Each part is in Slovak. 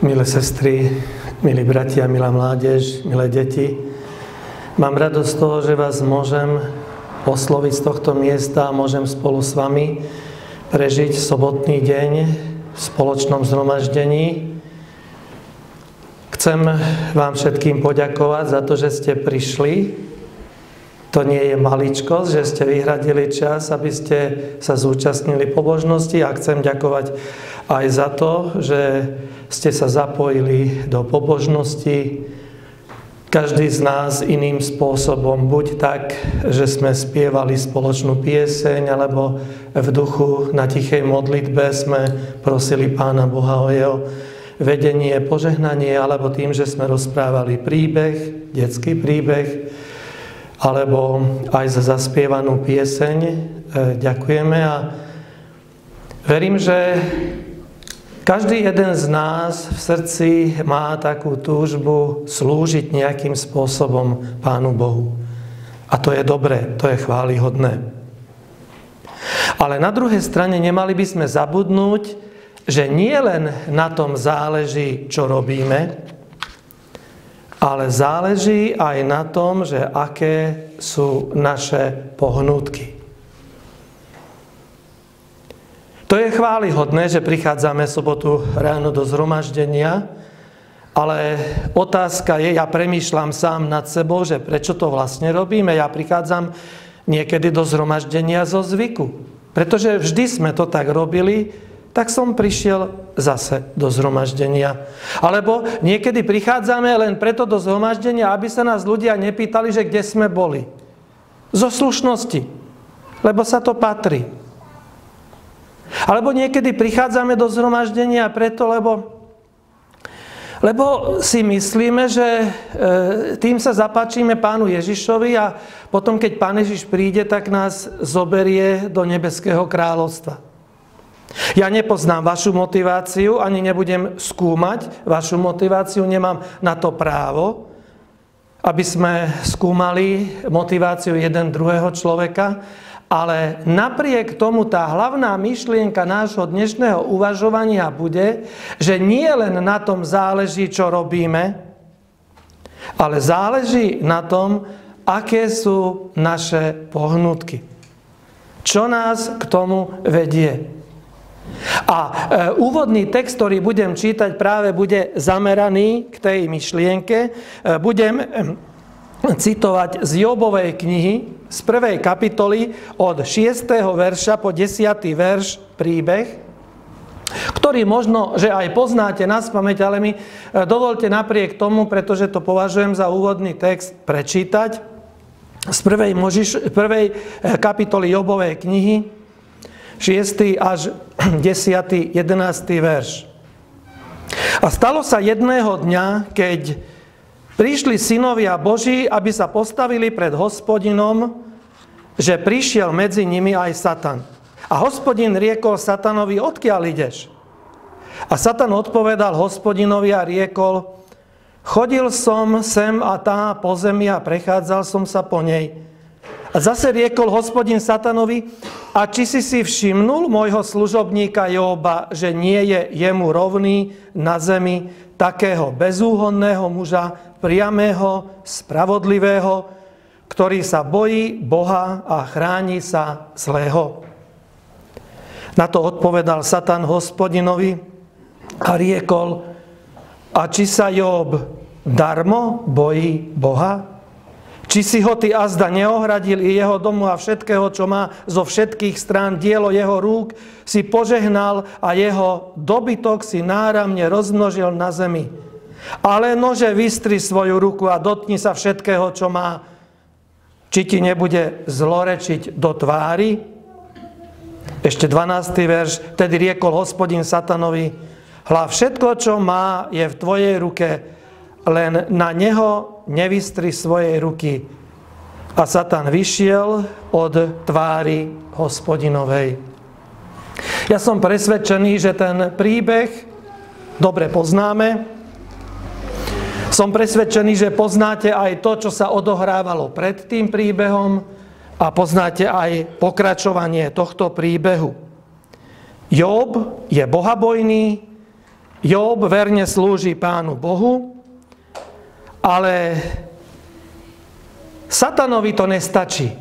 Milé sestry, milí bratia, milá mládež, milé deti, mám radosť z toho, že vás môžem osloviť z tohto miesta a môžem spolu s vami prežiť sobotný deň v spoločnom zhromaždení. Chcem vám všetkým poďakovať za to, že ste prišli. To nie je maličkosť, že ste vyhradili čas, aby ste sa zúčastnili pobožnosti, a chcem ďakovať aj za to, že ste sa zapojili do pobožnosti. Každý z nás iným spôsobom, buď tak, že sme spievali spoločnú pieseň, alebo v duchu na tichej modlitbe sme prosili Pána Boha o jeho vedenie, požehnanie, alebo tým, že sme rozprávali príbeh, detský príbeh, alebo aj za zaspievanú pieseň. Ďakujeme a verím, že každý jeden z nás v srdci má takú túžbu slúžiť nejakým spôsobom Pánu Bohu. A to je dobré, to je chválihodné. Ale na druhej strane nemali by sme zabudnúť, že nie len na tom záleží, čo robíme, ale záleží aj na tom, že aké sú naše pohnútky. To je chválihodné, že prichádzame sobotu ráno do zhromaždenia, ale otázka je, ja premýšľam sám nad sebou, že prečo to vlastne robíme. Ja prichádzam niekedy do zhromaždenia zo zvyku, pretože vždy sme to tak robili, tak som prišiel zase do zhromaždenia. Alebo niekedy prichádzame len preto do zhromaždenia, aby sa nás ľudia nepýtali, že kde sme boli. Zo slušnosti, lebo sa to patrí. Alebo niekedy prichádzame do zhromaždenia preto, lebo si myslíme, že tým sa zapáčime Pánu Ježišovi a potom, keď Pán Ježiš príde, tak nás zoberie do nebeského kráľovstva. Ja nepoznám vašu motiváciu, ani nebudem skúmať vašu motiváciu, nemám na to právo, aby sme skúmali motiváciu jeden druhého človeka, ale napriek tomu tá hlavná myšlienka nášho dnešného uvažovania bude, že nie len na tom záleží, čo robíme, ale záleží na tom, aké sú naše pohnutky. Čo nás k tomu vedie. A úvodný text, ktorý budem čítať, práve bude zameraný k tej myšlienke. Budem citovať z Jobovej knihy, z 1. kapitoly od 6. verša po 10. verš príbeh, ktorý možno, že aj poznáte naspamäť, ale mi dovolte napriek tomu, pretože to považujem za úvodný text, prečítať z 1. kapitoly Jobovej knihy, 6. až 10. 11. verš. A stalo sa jedného dňa, keď prišli synovia Boží, aby sa postavili pred Hospodinom, že prišiel medzi nimi aj Satan. A Hospodin riekol Satanovi, odkiaľ ideš? A Satan odpovedal Hospodinovi a riekol, chodil som sem a tá po zemi a prechádzal som sa po nej. A zase riekol Hospodin Satanovi, a či si všimnul môjho služobníka Joba, že nie je jemu rovný na zemi takého bezúhonného muža, priamého, spravodlivého, ktorý sa bojí Boha a chráni sa zlého. Na to odpovedal Satan Hospodinovi a riekol, a či sa Job darmo bojí Boha? Či si ho ty azda neohradil i jeho domu a všetkého, čo má zo všetkých strán, dielo jeho rúk, si požehnal a jeho dobytok si náramne rozmnožil na zemi. Ale nože vystri svoju ruku a dotkni sa všetkého, čo má. Či ti nebude zlorečiť do tvári? Ešte 12. verš. Tedy riekol Hospodin Satanovi, hľa všetko, čo má, je v tvojej ruke, len na neho nevystri svojej ruky. A Satan vyšiel od tvári Hospodinovej. Ja som presvedčený, že ten príbeh dobre poznáme. Som presvedčený, že poznáte aj to, čo sa odohrávalo pred tým príbehom a poznáte aj pokračovanie tohto príbehu. Job je bohabojný, Job verne slúži Pánu Bohu, ale satanovi to nestačí.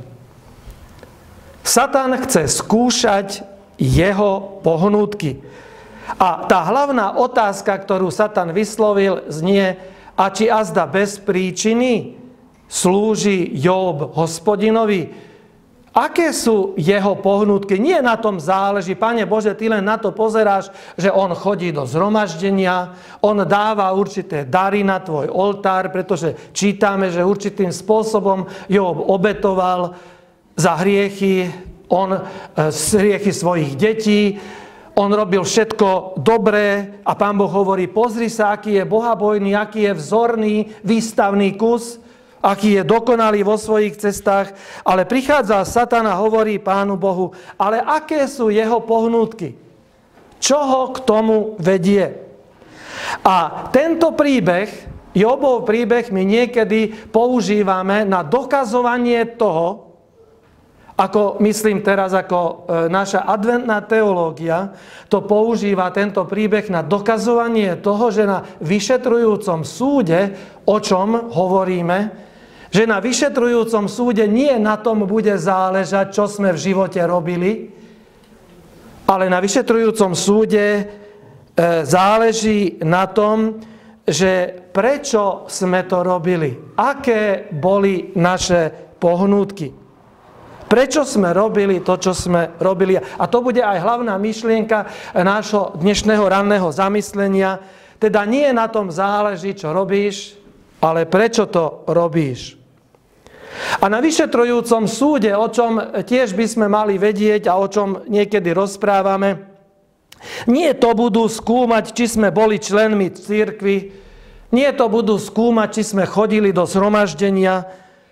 Satan chce skúšať jeho pohnútky. A tá hlavná otázka, ktorú Satan vyslovil, znie: a či azda bez príčiny slúži Job Hospodinovi? Aké sú jeho pohnútky? Nie na tom záleží. Pane Bože, ty len na to pozeráš, že on chodí do zhromaždenia, on dáva určité dary na tvoj oltár, pretože čítame, že určitým spôsobom Job obetoval za hriechy, hriechy svojich detí, on robil všetko dobré a Pán Boh hovorí: pozri sa, aký je bohabojný, aký je vzorný, výstavný kus, aký je dokonalý vo svojich cestách. Ale prichádza Satan a hovorí Pánu Bohu: ale aké sú jeho pohnútky? Čo ho k tomu vedie? A tento príbeh, Jobov príbeh, my niekedy používame na dokazovanie toho, ako myslím teraz, ako naša adventná teológia to používa, tento príbeh, na dokazovanie toho, že na vyšetrujúcom súde, o čom hovoríme, že na vyšetrujúcom súde nie na tom bude záležať, čo sme v živote robili, ale na vyšetrujúcom súde záleží na tom, že prečo sme to robili, aké boli naše pohnútky. Prečo sme robili to, čo sme robili. A to bude aj hlavná myšlienka nášho dnešného ranného zamyslenia. Teda nie na tom záleží, čo robíš, ale prečo to robíš. A na vyšetrujúcom súde, o čom tiež by sme mali vedieť a o čom niekedy rozprávame, nie to budú skúmať, či sme boli členmi cirkvi, nie to budú skúmať, či sme chodili do zhromaždenia,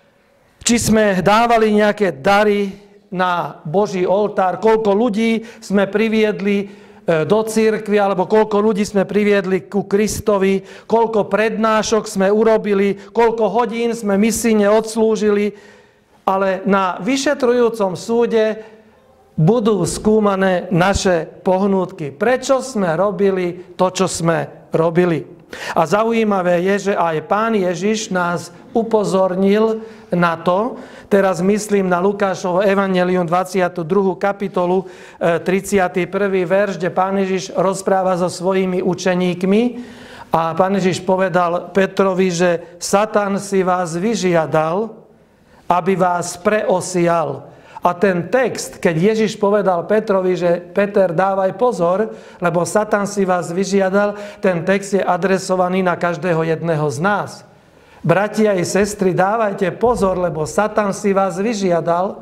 či sme dávali nejaké dary na Boží oltár, koľko ľudí sme priviedli do cirkvi, alebo koľko ľudí sme priviedli ku Kristovi, koľko prednášok sme urobili, koľko hodín sme misijne odslúžili, ale na vyšetrujúcom súde budú skúmané naše pohnútky. Prečo sme robili to, čo sme robili? A zaujímavé je, že aj Pán Ježiš nás upozornil na to, teraz myslím na Lukášovo evanjelium 22. kapitolu 31. verš, kde Pán Ježiš rozpráva so svojimi učeníkmi a Pán Ježiš povedal Petrovi, že Satan si vás vyžiadal, aby vás preosial. A ten text, keď Ježiš povedal Petrovi, že Peter, dávaj pozor, lebo Satan si vás vyžiadal, ten text je adresovaný na každého jedného z nás. Bratia i sestry, dávajte pozor, lebo Satan si vás vyžiadal,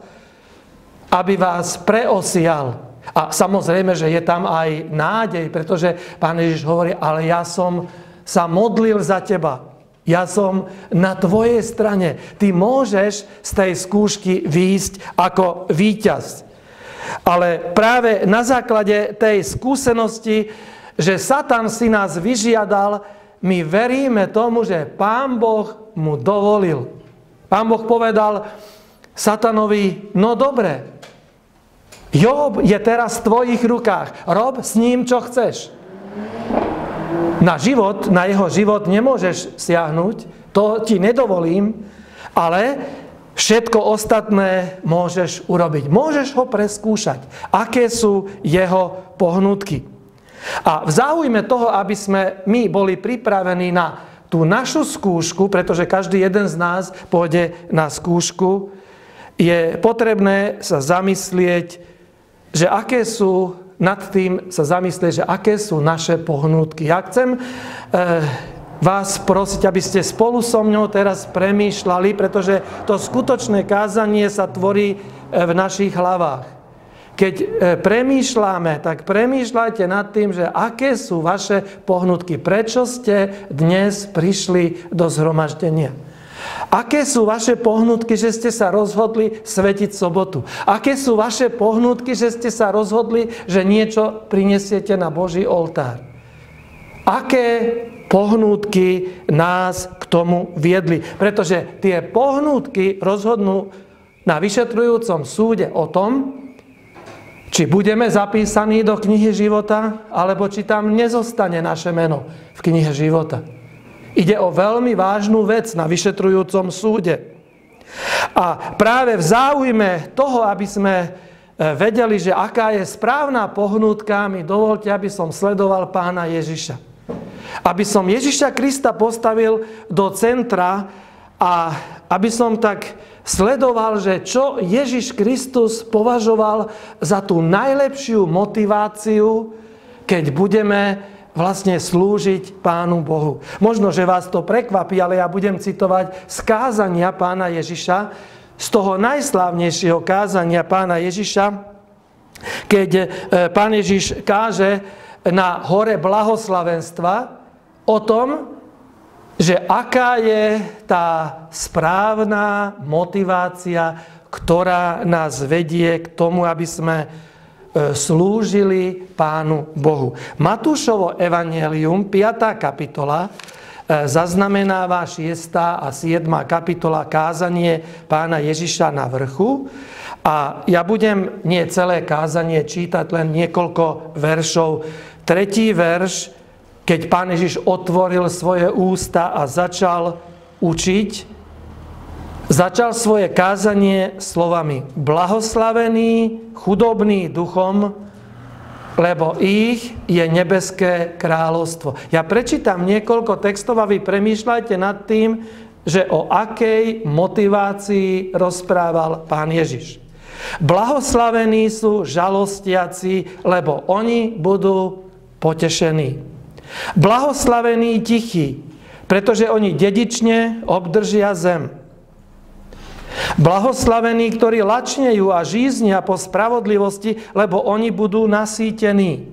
aby vás preosial. A samozrejme, že je tam aj nádej, pretože Pán Ježiš hovorí: ale ja som sa modlil za teba. Ja som na tvojej strane. Ty môžeš z tej skúšky výjsť ako víťaz. Ale práve na základe tej skúsenosti, že Satan si nás vyžiadal, my veríme tomu, že Pán Boh mu dovolil. Pán Boh povedal Satanovi: no dobre, Job je teraz v tvojich rukách. Rob s ním, čo chceš. Na jeho život nemôžeš siahnuť, to ti nedovolím, ale všetko ostatné môžeš urobiť. Môžeš ho preskúšať, aké sú jeho pohnutky. A v záujme toho, aby sme my boli pripravení na tú našu skúšku, pretože každý jeden z nás pôjde na skúšku, je potrebné sa zamyslieť, že aké sú nad tým sa zamyslieť, že aké sú naše pohnútky. Ja chcem vás prosiť, aby ste spolu so mňou teraz premýšľali, pretože to skutočné kázanie sa tvorí v našich hlavách. Keď premýšľame, tak premýšľajte nad tým, že aké sú vaše pohnútky. Prečo ste dnes prišli do zhromaždenia? Aké sú vaše pohnútky, že ste sa rozhodli svetiť sobotu? Aké sú vaše pohnútky, že ste sa rozhodli, že niečo prinesiete na Boží oltár? Aké pohnútky nás k tomu viedli? Pretože tie pohnútky rozhodnú na vyšetrujúcom súde o tom, či budeme zapísaní do knihy života, alebo či tam nezostane naše meno v knihe života. Ide o veľmi vážnu vec na vyšetrujúcom súde. A práve v záujme toho, aby sme vedeli, že aká je správna pohnutka, mi dovolte, aby som sledoval Pána Ježiša. Aby som Ježiša Krista postavil do centra a aby som tak sledoval, že čo Ježiš Kristus považoval za tú najlepšiu motiváciu, keď budeme vlastne slúžiť Pánu Bohu. Možno, že vás to prekvapí, ale ja budem citovať z kázania Pána Ježiša, z toho najslávnejšieho kázania Pána Ježiša, keď Pán Ježiš káže na hore blahoslavenstva o tom, že aká je tá správna motivácia, ktorá nás vedie k tomu, aby sme slúžili Pánu Bohu. Matúšovo evanjelium, 5. kapitola, zaznamenáva 6. a 7. kapitola kázanie Pána Ježiša na vrchu. A ja budem nie celé kázanie čítať, len niekoľko veršov. 3. verš, keď Pán Ježiš otvoril svoje ústa a začal učiť, začal svoje kázanie slovami: Blahoslavení, chudobní duchom, lebo ich je nebeské kráľovstvo. Ja prečítam niekoľko textov a vy premýšľajte nad tým, že o akej motivácii rozprával Pán Ježiš. Blahoslavení sú žalostiaci, lebo oni budú potešení. Blahoslavení tichí, pretože oni dedične obdržia zem. Blahoslavení, ktorí lačnejú a žíznia po spravodlivosti, lebo oni budú nasýtení.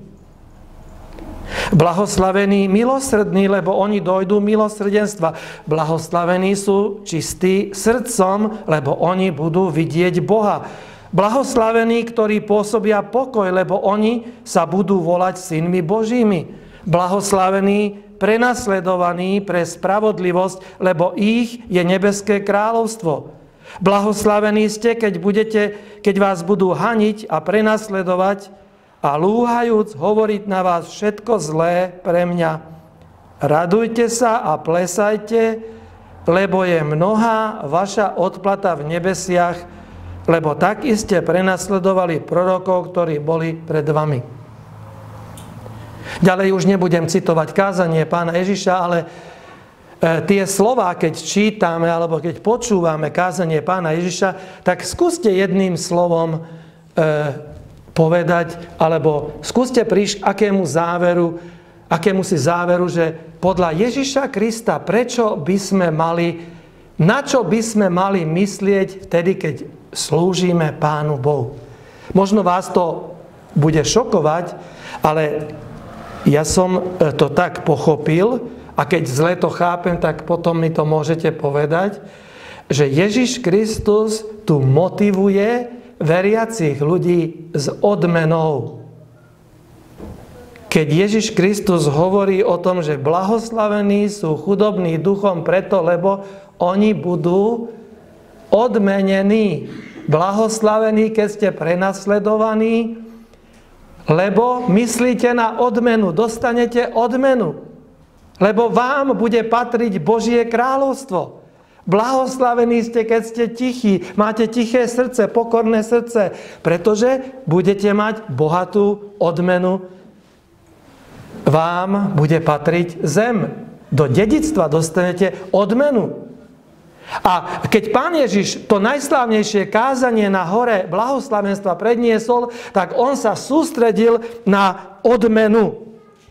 Blahoslavení milosrdní, lebo oni dojdú milosrdenstva. Blahoslavení sú čistí srdcom, lebo oni budú vidieť Boha. Blahoslavení, ktorí pôsobia pokoj, lebo oni sa budú volať synmi Božími. Blahoslavení, prenasledovaní pre spravodlivosť, lebo ich je nebeské kráľovstvo. Blahoslavení ste, keď vás budú haniť a prenasledovať a lúhajúc hovoriť na vás všetko zlé pre mňa. Radujte sa a plesajte, lebo je mnohá vaša odplata v nebesiach, lebo tak iste prenasledovali prorokov, ktorí boli pred vami. Ďalej už nebudem citovať kázanie Pána Ježiša, ale tie slová, keď čítame alebo keď počúvame kázanie Pána Ježiša, tak skúste jedným slovom povedať, alebo skúste prísť akému si záveru, že podľa Ježiša Krista, na čo by sme mali myslieť vtedy, keď slúžime Pánu Bohu. Možno vás to bude šokovať, ale ja som to tak pochopil, a keď zle to chápem, tak potom mi to môžete povedať, že Ježiš Kristus tu motivuje veriacich ľudí s odmenou. Keď Ježiš Kristus hovorí o tom, že blahoslavení sú chudobní duchom preto, lebo oni budú odmenení. Blahoslavení, keď ste prenasledovaní, lebo myslíte na odmenu, dostanete odmenu. Lebo vám bude patriť Božie kráľovstvo. Blahoslavení ste, keď ste tichí, máte tiché srdce, pokorné srdce, pretože budete mať bohatú odmenu. Vám bude patriť zem. Do dedičstva dostanete odmenu. A keď Pán Ježiš to najslávnejšie kázanie na hore blahoslavenstva predniesol, tak on sa sústredil na odmenu.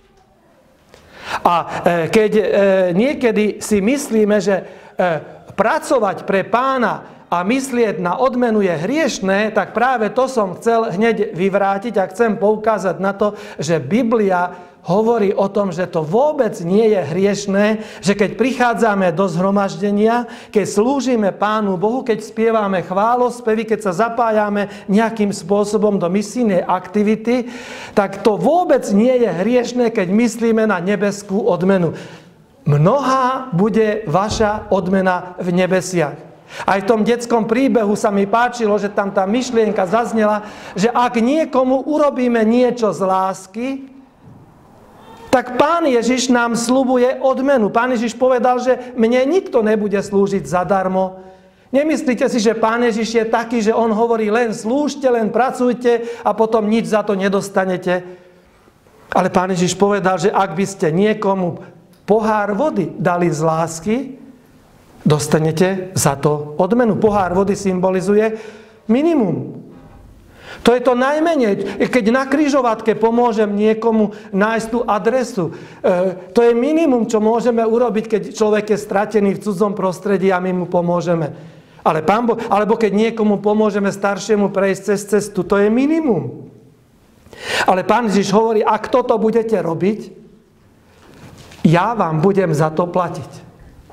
A keď niekedy si myslíme, že pracovať pre Pána a myslieť na odmenu je hriešné, tak práve to som chcel hneď vyvrátiť a chcem poukázať na to, že Biblia hovorí o tom, že to vôbec nie je hriešné, že keď prichádzame do zhromaždenia, keď slúžime Pánu Bohu, keď spievame chválospevy, keď sa zapájame nejakým spôsobom do misijnej aktivity, tak to vôbec nie je hriešné, keď myslíme na nebeskú odmenu. Mnohá bude vaša odmena v nebesiach. Aj v tom detskom príbehu sa mi páčilo, že tam tá myšlienka zaznela, že ak niekomu urobíme niečo z lásky, tak Pán Ježiš nám sľubuje odmenu. Pán Ježiš povedal, že mne nikto nebude slúžiť zadarmo. Nemyslíte si, že Pán Ježiš je taký, že on hovorí len slúžte, len pracujte a potom nič za to nedostanete. Ale Pán Ježiš povedal, že ak by ste niekomu pohár vody dali z lásky, dostanete za to odmenu. Pohár vody symbolizuje minimum. To je to najmenej. Keď na križovatke pomôžem niekomu nájsť tú adresu, to je minimum, čo môžeme urobiť, keď človek je stratený v cudzom prostredí a my mu pomôžeme. Ale alebo keď niekomu pomôžeme staršiemu prejsť cez cestu, to je minimum. Ale Pán Ježiš hovorí, ak toto budete robiť, ja vám budem za to platiť.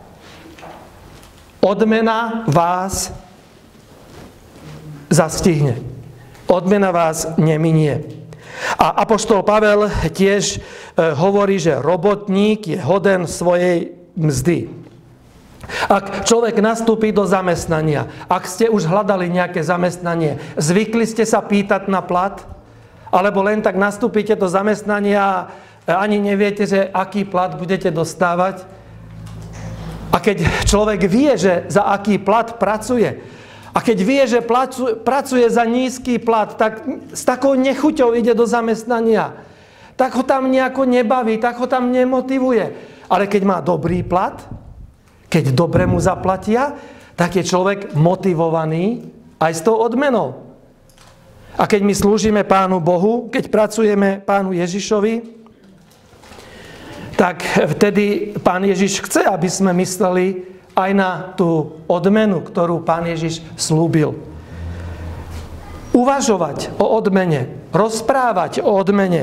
Odmena vás zastihne. Odmena vás neminie. A apoštol Pavel tiež hovorí, že robotník je hoden svojej mzdy. Ak človek nastúpi do zamestnania, ak ste už hľadali nejaké zamestnanie, zvykli ste sa pýtať na plat? Alebo len tak nastúpite do zamestnania a ani neviete, že aký plat budete dostávať? A keď človek vie, že za aký plat pracuje, a keď vie, že pracuje za nízky plat, tak s takou nechuťou ide do zamestnania. Tak ho tam nejako nebaví, tak ho tam nemotivuje. Ale keď má dobrý plat, keď dobre mu zaplatia, tak je človek motivovaný aj s tou odmenou. A keď my slúžime Pánu Bohu, keď pracujeme Pánu Ježišovi, tak vtedy Pán Ježiš chce, aby sme mysleli aj na tú odmenu, ktorú Pán Ježiš slúbil. Uvažovať o odmene, rozprávať o odmene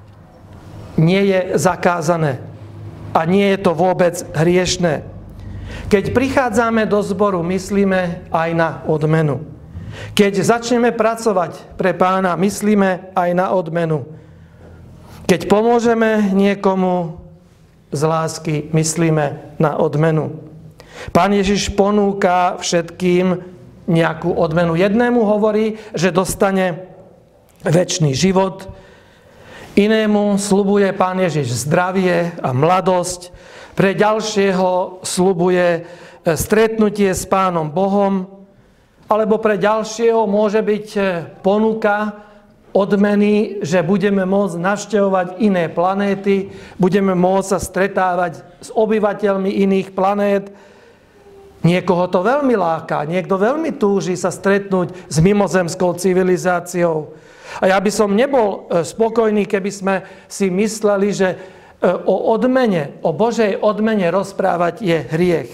nie je zakázané a nie je to vôbec hriešné. Keď prichádzame do zboru, myslíme aj na odmenu. Keď začneme pracovať pre Pána, myslíme aj na odmenu. Keď pomôžeme niekomu z lásky, myslíme na odmenu. Pán Ježiš ponúka všetkým nejakú odmenu. Jednému hovorí, že dostane večný život, inému sľubuje Pán Ježiš zdravie a mladosť, pre ďalšieho sľubuje stretnutie s Pánom Bohom, alebo pre ďalšieho môže byť ponuka odmeny, že budeme môcť navštevovať iné planéty, budeme môcť sa stretávať s obyvateľmi iných planét. Niekoho to veľmi láka, niekto veľmi túži sa stretnúť s mimozemskou civilizáciou. A ja by som nebol spokojný, keby sme si mysleli, že o odmene, o Božej odmene rozprávať je hriech.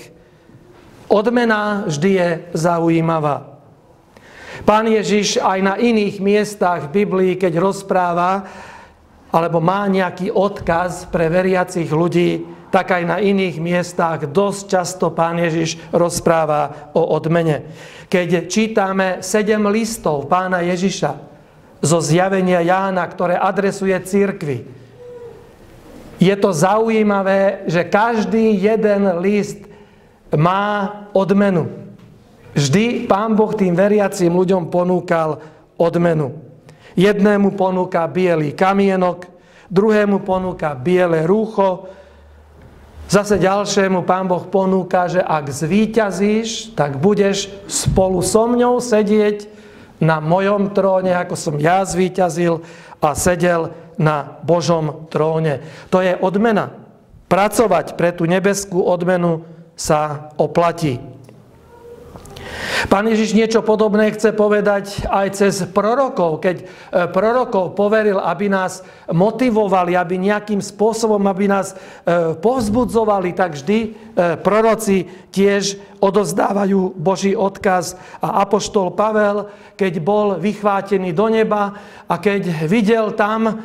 Odmena vždy je zaujímavá. Pán Ježiš aj na iných miestach v Biblii, keď rozpráva, alebo má nejaký odkaz pre veriacich ľudí, tak aj na iných miestach dosť často Pán Ježiš rozpráva o odmene. Keď čítame 7 listov Pána Ježiša zo zjavenia Jána, ktoré adresuje cirkvi, je to zaujímavé, že každý jeden list má odmenu. Vždy Pán Boh tým veriacím ľuďom ponúkal odmenu. Jednému ponúka biely kamienok, druhému ponúka biele rúcho, zase ďalšiemu Pán Boh ponúka, že ak zvíťazíš, tak budeš spolu so mňou sedieť na mojom tróne, ako som ja zvíťazil a sedel na Božom tróne. To je odmena. Pracovať pre tú nebeskú odmenu sa oplatí. Pán Ježiš niečo podobné chce povedať aj cez prorokov. Keď prorokov poveril, aby nás motivovali, aby nejakým spôsobom, aby nás povzbudzovali, tak vždy proroci tiež odovzdávajú Boží odkaz. A apoštol Pavel, keď bol vychvátený do neba a keď videl tam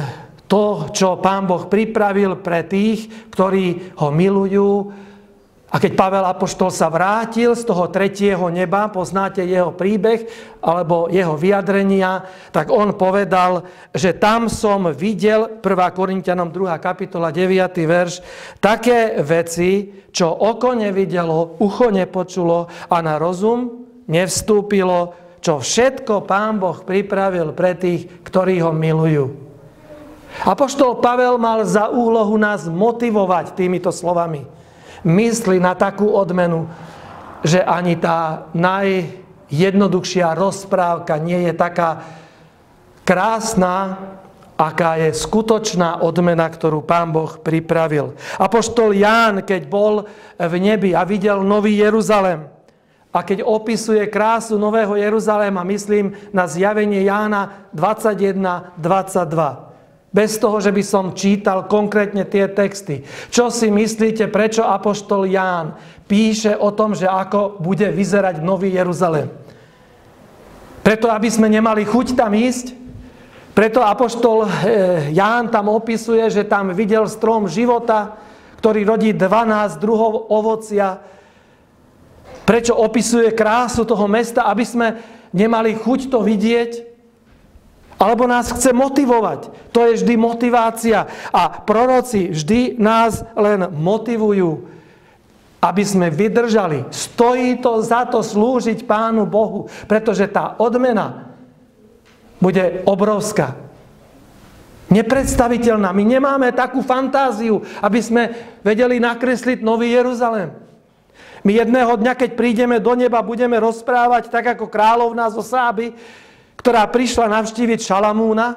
to, čo Pán Boh pripravil pre tých, ktorí ho milujú, A keď Pavel apoštol sa vrátil z toho 3. neba, poznáte jeho príbeh alebo jeho vyjadrenia, tak on povedal, že tam som videl, 1. Korinťanom 2. kapitola 9. verš, také veci, čo oko nevidelo, ucho nepočulo a na rozum nevstúpilo, čo všetko Pán Boh pripravil pre tých, ktorí ho milujú. Apoštol Pavel mal za úlohu nás motivovať týmito slovami. Myslí na takú odmenu, že ani tá najjednoduchšia rozprávka nie je taká krásna, aká je skutočná odmena, ktorú Pán Boh pripravil. Apoštol Ján, keď bol v nebi a videl Nový Jeruzalém, a keď opisuje krásu Nového Jeruzaléma, myslím na zjavenie Jána 21:22. Bez toho, že by som čítal konkrétne tie texty. Čo si myslíte, prečo apoštol Ján píše o tom, že ako bude vyzerať Nový Jeruzalém? Preto, aby sme nemali chuť tam ísť? Preto apoštol Ján tam opisuje, že tam videl strom života, ktorý rodí 12 druhov ovocia. Prečo opisuje krásu toho mesta? Aby sme nemali chuť to vidieť? Alebo nás chce motivovať. To je vždy motivácia. A proroci vždy nás len motivujú, aby sme vydržali. Stojí to za to slúžiť Pánu Bohu, pretože tá odmena bude obrovská. Nepredstaviteľná. My nemáme takú fantáziu, aby sme vedeli nakresliť Nový Jeruzalém. My jedného dňa, keď prídeme do neba, budeme rozprávať tak ako kráľovná zo Sáby, ktorá prišla navštíviť Šalamúna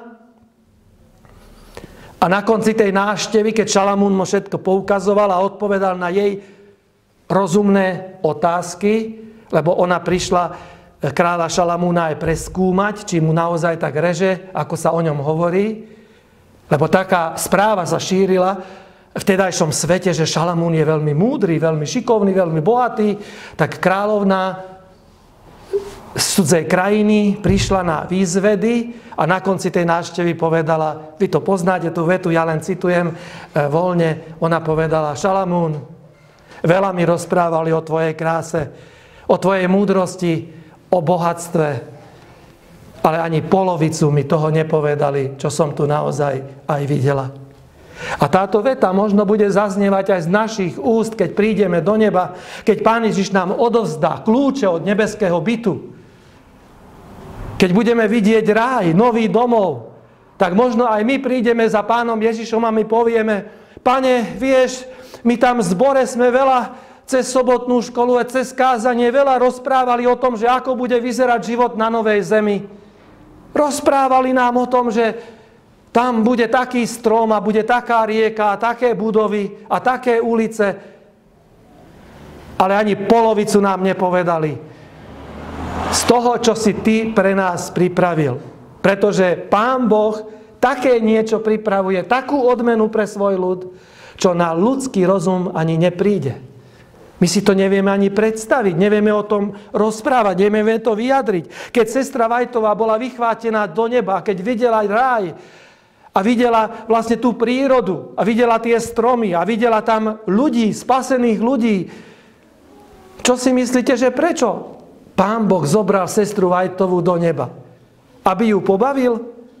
a na konci tej návštevy, keď Šalamún mu všetko poukazoval a odpovedal na jej rozumné otázky, lebo ona prišla kráľa Šalamúna aj preskúmať, či mu naozaj tak reže, ako sa o ňom hovorí, lebo taká správa sa šírila v vtedajšom svete, že Šalamún je veľmi múdry, veľmi šikovný, veľmi bohatý, tak kráľovná z cudzej krajiny prišla na výzvedy a na konci tej návštevy povedala, vy to poznáte, tú vetu, ja len citujem voľne, ona povedala, Šalamún, veľa mi rozprávali o tvojej kráse, o tvojej múdrosti, o bohatstve, ale ani polovicu mi toho nepovedali, čo som tu naozaj aj videla. A táto veta možno bude zaznievať aj z našich úst, keď prídeme do neba, keď Pán Ježiš nám odovzdá kľúče od nebeského bytu. Keď budeme vidieť ráj, nový domov, tak možno aj my prídeme za Pánom Ježišom a my povieme, Pane, vieš, my tam v zbore sme veľa cez sobotnú školu a cez kázanie veľa rozprávali o tom, že ako bude vyzerať život na novej zemi. Rozprávali nám o tom, že tam bude taký strom a bude taká rieka a také budovy a také ulice, ale ani polovicu nám nepovedali z toho, čo si ty pre nás pripravil. Pretože Pán Boh také niečo pripravuje, takú odmenu pre svoj ľud, čo na ľudský rozum ani nepríde. My si to nevieme ani predstaviť, nevieme o tom rozprávať, nevieme to vyjadriť. Keď sestra Vajtová bola vychvátená do neba, keď videla ráj a videla vlastne tú prírodu a videla tie stromy a videla tam ľudí, spasených ľudí, čo si myslíte, že prečo Pán Boh zobral sestru Vajtovú do neba? Aby ju pobavil?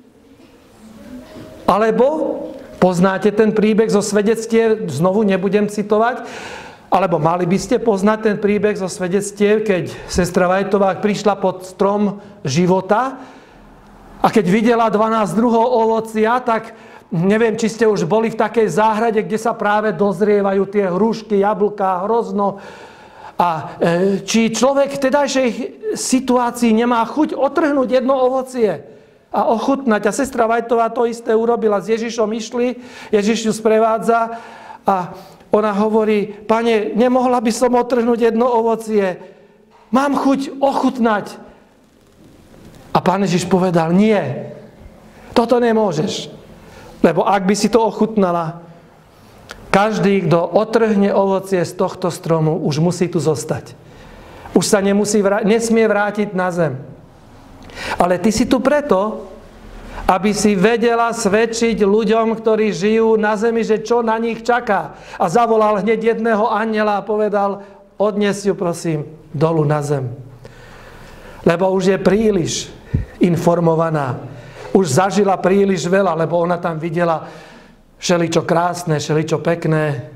Alebo poznáte ten príbeh zo svedectiev, znovu nebudem citovať, alebo mali by ste poznať ten príbeh zo svedectiev, keď sestra Vajtová prišla pod strom života a keď videla 12 druhov ovocia, tak neviem, či ste už boli v takej záhrade, kde sa práve dozrievajú tie hrušky, jablká, hrozno. A či človek v tedajšej situácii nemá chuť otrhnúť jedno ovocie a ochutnať. A sestra Vajtová to isté urobila. S Ježišom išli, Ježiš ju sprevádza a ona hovorí, Pane, nemohla by som otrhnúť jedno ovocie. Mám chuť ochutnať. A Pán Ježiš povedal, nie, toto nemôžeš. Lebo ak by si to ochutnala, každý, kto otrhne ovocie z tohto stromu, už musí tu zostať. Už sa nesmie vrátiť na zem. Ale ty si tu preto, Aby si vedela svedčiť ľuďom, ktorí žijú na zemi, že čo na nich čaká. A zavolal hneď jedného anjela a povedal, odnes ju prosím dolu na zem. Lebo už je príliš informovaná. Už zažila príliš veľa, lebo ona tam videla všeličo krásne, všeličo pekné.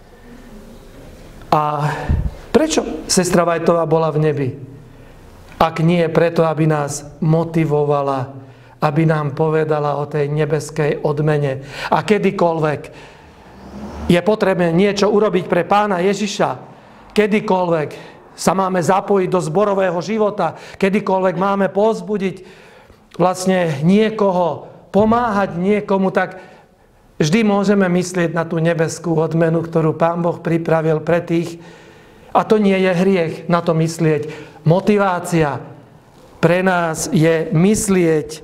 A prečo sestra Vajtová bola v nebi? Ak nie preto, aby nás motivovala, aby nám povedala o tej nebeskej odmene. A kedykoľvek je potrebné niečo urobiť pre Pána Ježiša, kedykoľvek sa máme zapojiť do zborového života, kedykoľvek máme povzbudiť vlastne niekoho, pomáhať niekomu, tak vždy môžeme myslieť na tú nebeskú odmenu, ktorú Pán Boh pripravil pre tých. A to nie je hriech na to myslieť. Motivácia pre nás je myslieť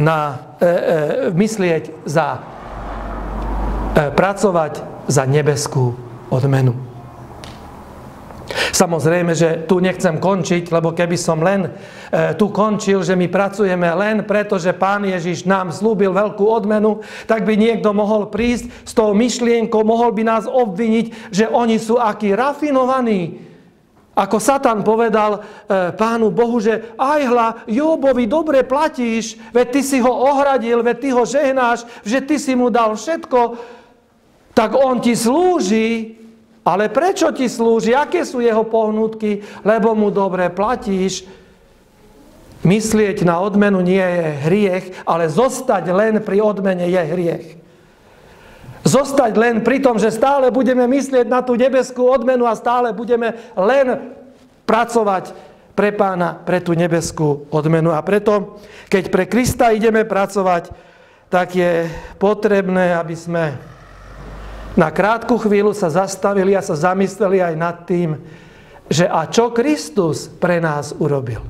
pracovať za nebeskú odmenu. Samozrejme, že tu nechcem končiť, lebo keby som len tu končil, že my pracujeme len preto, že Pán Ježiš nám slúbil veľkú odmenu, tak by niekto mohol prísť s tou myšlienkou, mohol by nás obviniť, že oni sú akí rafinovaní. Ako Satan povedal Pánu Bohu, že aj hľa, Jóbovi dobre platíš, veď ty si ho ohradil, veď ty ho žehnáš, že ty si mu dal všetko, tak on ti slúži. Ale prečo ti slúži? Aké sú jeho pohnutky? Lebo mu dobre platíš. Myslieť na odmenu nie je hriech, ale zostať len pri odmene je hriech. Zostať len pri tom, že stále budeme myslieť na tú nebeskú odmenu a stále budeme len pracovať pre Pána, pre tú nebeskú odmenu. A preto, keď pre Krista ideme pracovať, tak je potrebné, aby sme na krátku chvíľu sa zastavili a sa zamysleli aj nad tým, že a čo Kristus pre nás urobil?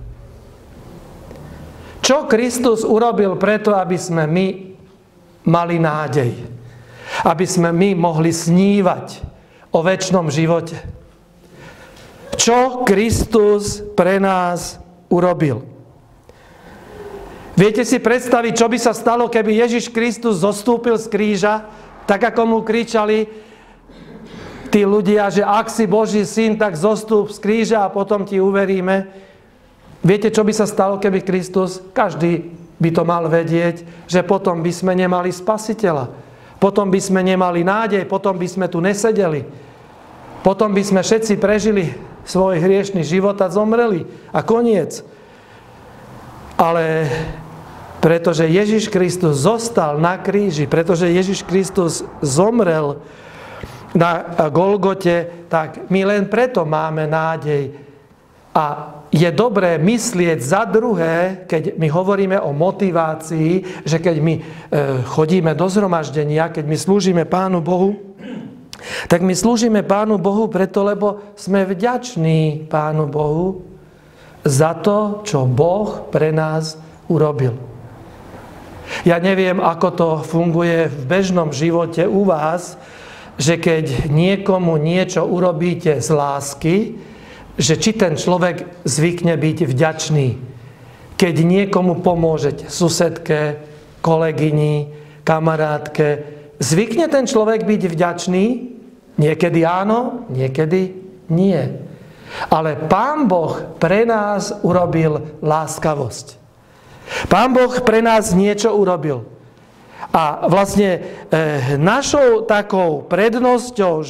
Čo Kristus urobil preto, aby sme my mali nádej? Aby sme my mohli snívať o večnom živote. Čo Kristus pre nás urobil? Viete si predstaviť, čo by sa stalo, keby Ježiš Kristus zostúpil z kríža, tak ako mu kričali tí ľudia, že ak si Boží syn, tak zostúp z kríža a potom ti uveríme. Viete, čo by sa stalo, keby Kristus, každý by to mal vedieť, že potom by sme nemali spasiteľa. Potom by sme nemali nádej, potom by sme tu nesedeli. Potom by sme všetci prežili svoj hriešný život a zomreli. A koniec. Ale pretože Ježiš Kristus zostal na kríži, pretože Ježiš Kristus zomrel na Golgote, tak my len preto máme nádej. A je dobré myslieť za druhé, keď my hovoríme o motivácii, že keď my chodíme do zhromaždenia, keď my slúžime Pánu Bohu, tak my slúžime Pánu Bohu preto, lebo sme vďační Pánu Bohu za to, čo Boh pre nás urobil. Ja neviem, ako to funguje v bežnom živote u vás, že keď niekomu niečo urobíte z lásky, že či ten človek zvykne byť vďačný. Keď niekomu pomôžete, susedke, kolegyni, kamarátke, zvykne ten človek byť vďačný? Niekedy áno, niekedy nie. Ale Pán Boh pre nás urobil láskavosť. Pán Boh pre nás niečo urobil. A vlastne našou takou prednosťou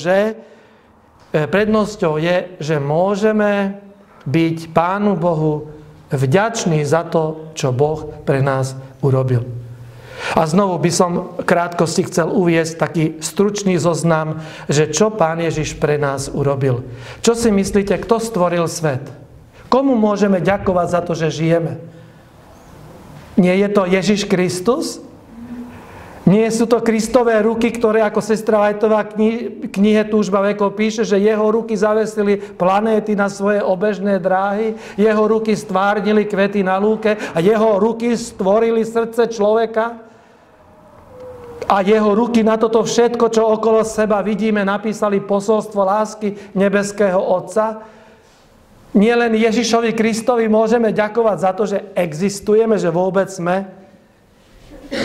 je, že môžeme byť Pánu Bohu vďační za to, čo Boh pre nás urobil. A znovu by som krátkosti chcel uviesť taký stručný zoznam, že čo Pán Ježiš pre nás urobil. Čo si myslíte, kto stvoril svet? Komu môžeme ďakovať za to, že žijeme? Nie je to Ježiš Kristus? Nie sú to Kristové ruky, ktoré, ako sestra Vajtová knihe Túžba vekov píše, že jeho ruky zavesili planéty na svoje obežné dráhy, jeho ruky stvárnili kvety na lúke a jeho ruky stvorili srdce človeka a jeho ruky na toto všetko, čo okolo seba vidíme, napísali posolstvo lásky nebeského Otca. Nielen Ježišovi Kristovi môžeme ďakovať za to, že existujeme, že vôbec sme.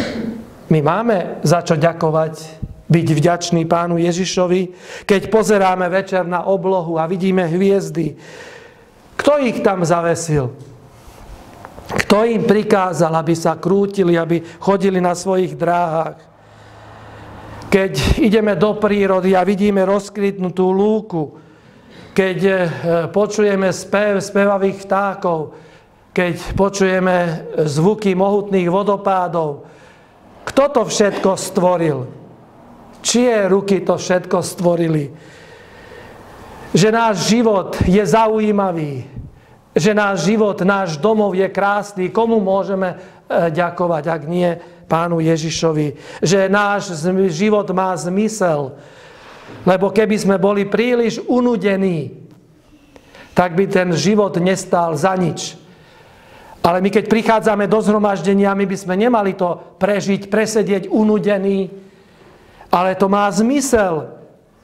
My máme za čo ďakovať, byť vďačný Pánu Ježišovi, keď pozeráme večer na oblohu a vidíme hviezdy. Kto ich tam zavesil? Kto im prikázal, aby sa krútili, aby chodili na svojich dráhach? Keď ideme do prírody a vidíme rozkvitnutú lúku, keď počujeme spev spevavých vtákov, keď počujeme zvuky mohutných vodopádov, kto to všetko stvoril? Čie ruky to všetko stvorili? Že náš život je zaujímavý, že náš život, náš domov je krásny. Komu môžeme ďakovať, ak nie Pánu Ježišovi? Že náš život má zmysel. Lebo keby sme boli príliš unudení, tak by ten život nestál za nič. Ale my keď prichádzame do zhromaždenia, my by sme nemali to prežiť, presedieť unudení. Ale to má zmysel.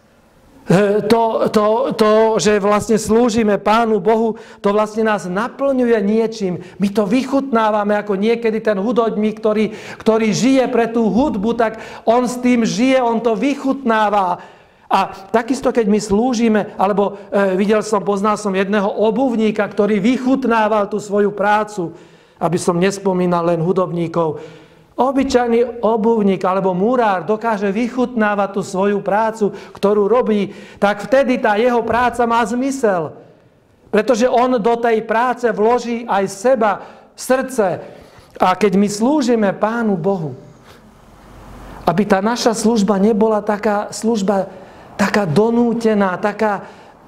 To, že vlastne slúžime Pánu Bohu, to vlastne nás naplňuje niečím. My to vychutnávame, ako niekedy ten hudobník, ktorý žije pre tú hudbu, tak on s tým žije, on to vychutnáva. A takisto, keď my slúžime, alebo poznal som jedného obuvníka, ktorý vychutnával tú svoju prácu, aby som nespomínal len hudobníkov. Obyčajný obuvník alebo murár dokáže vychutnávať tú svoju prácu, ktorú robí, tak vtedy tá jeho práca má zmysel. Pretože on do tej práce vloží aj seba, srdce. A keď my slúžime Pánu Bohu, aby tá naša služba nebola taká služba, taká donútená, taká,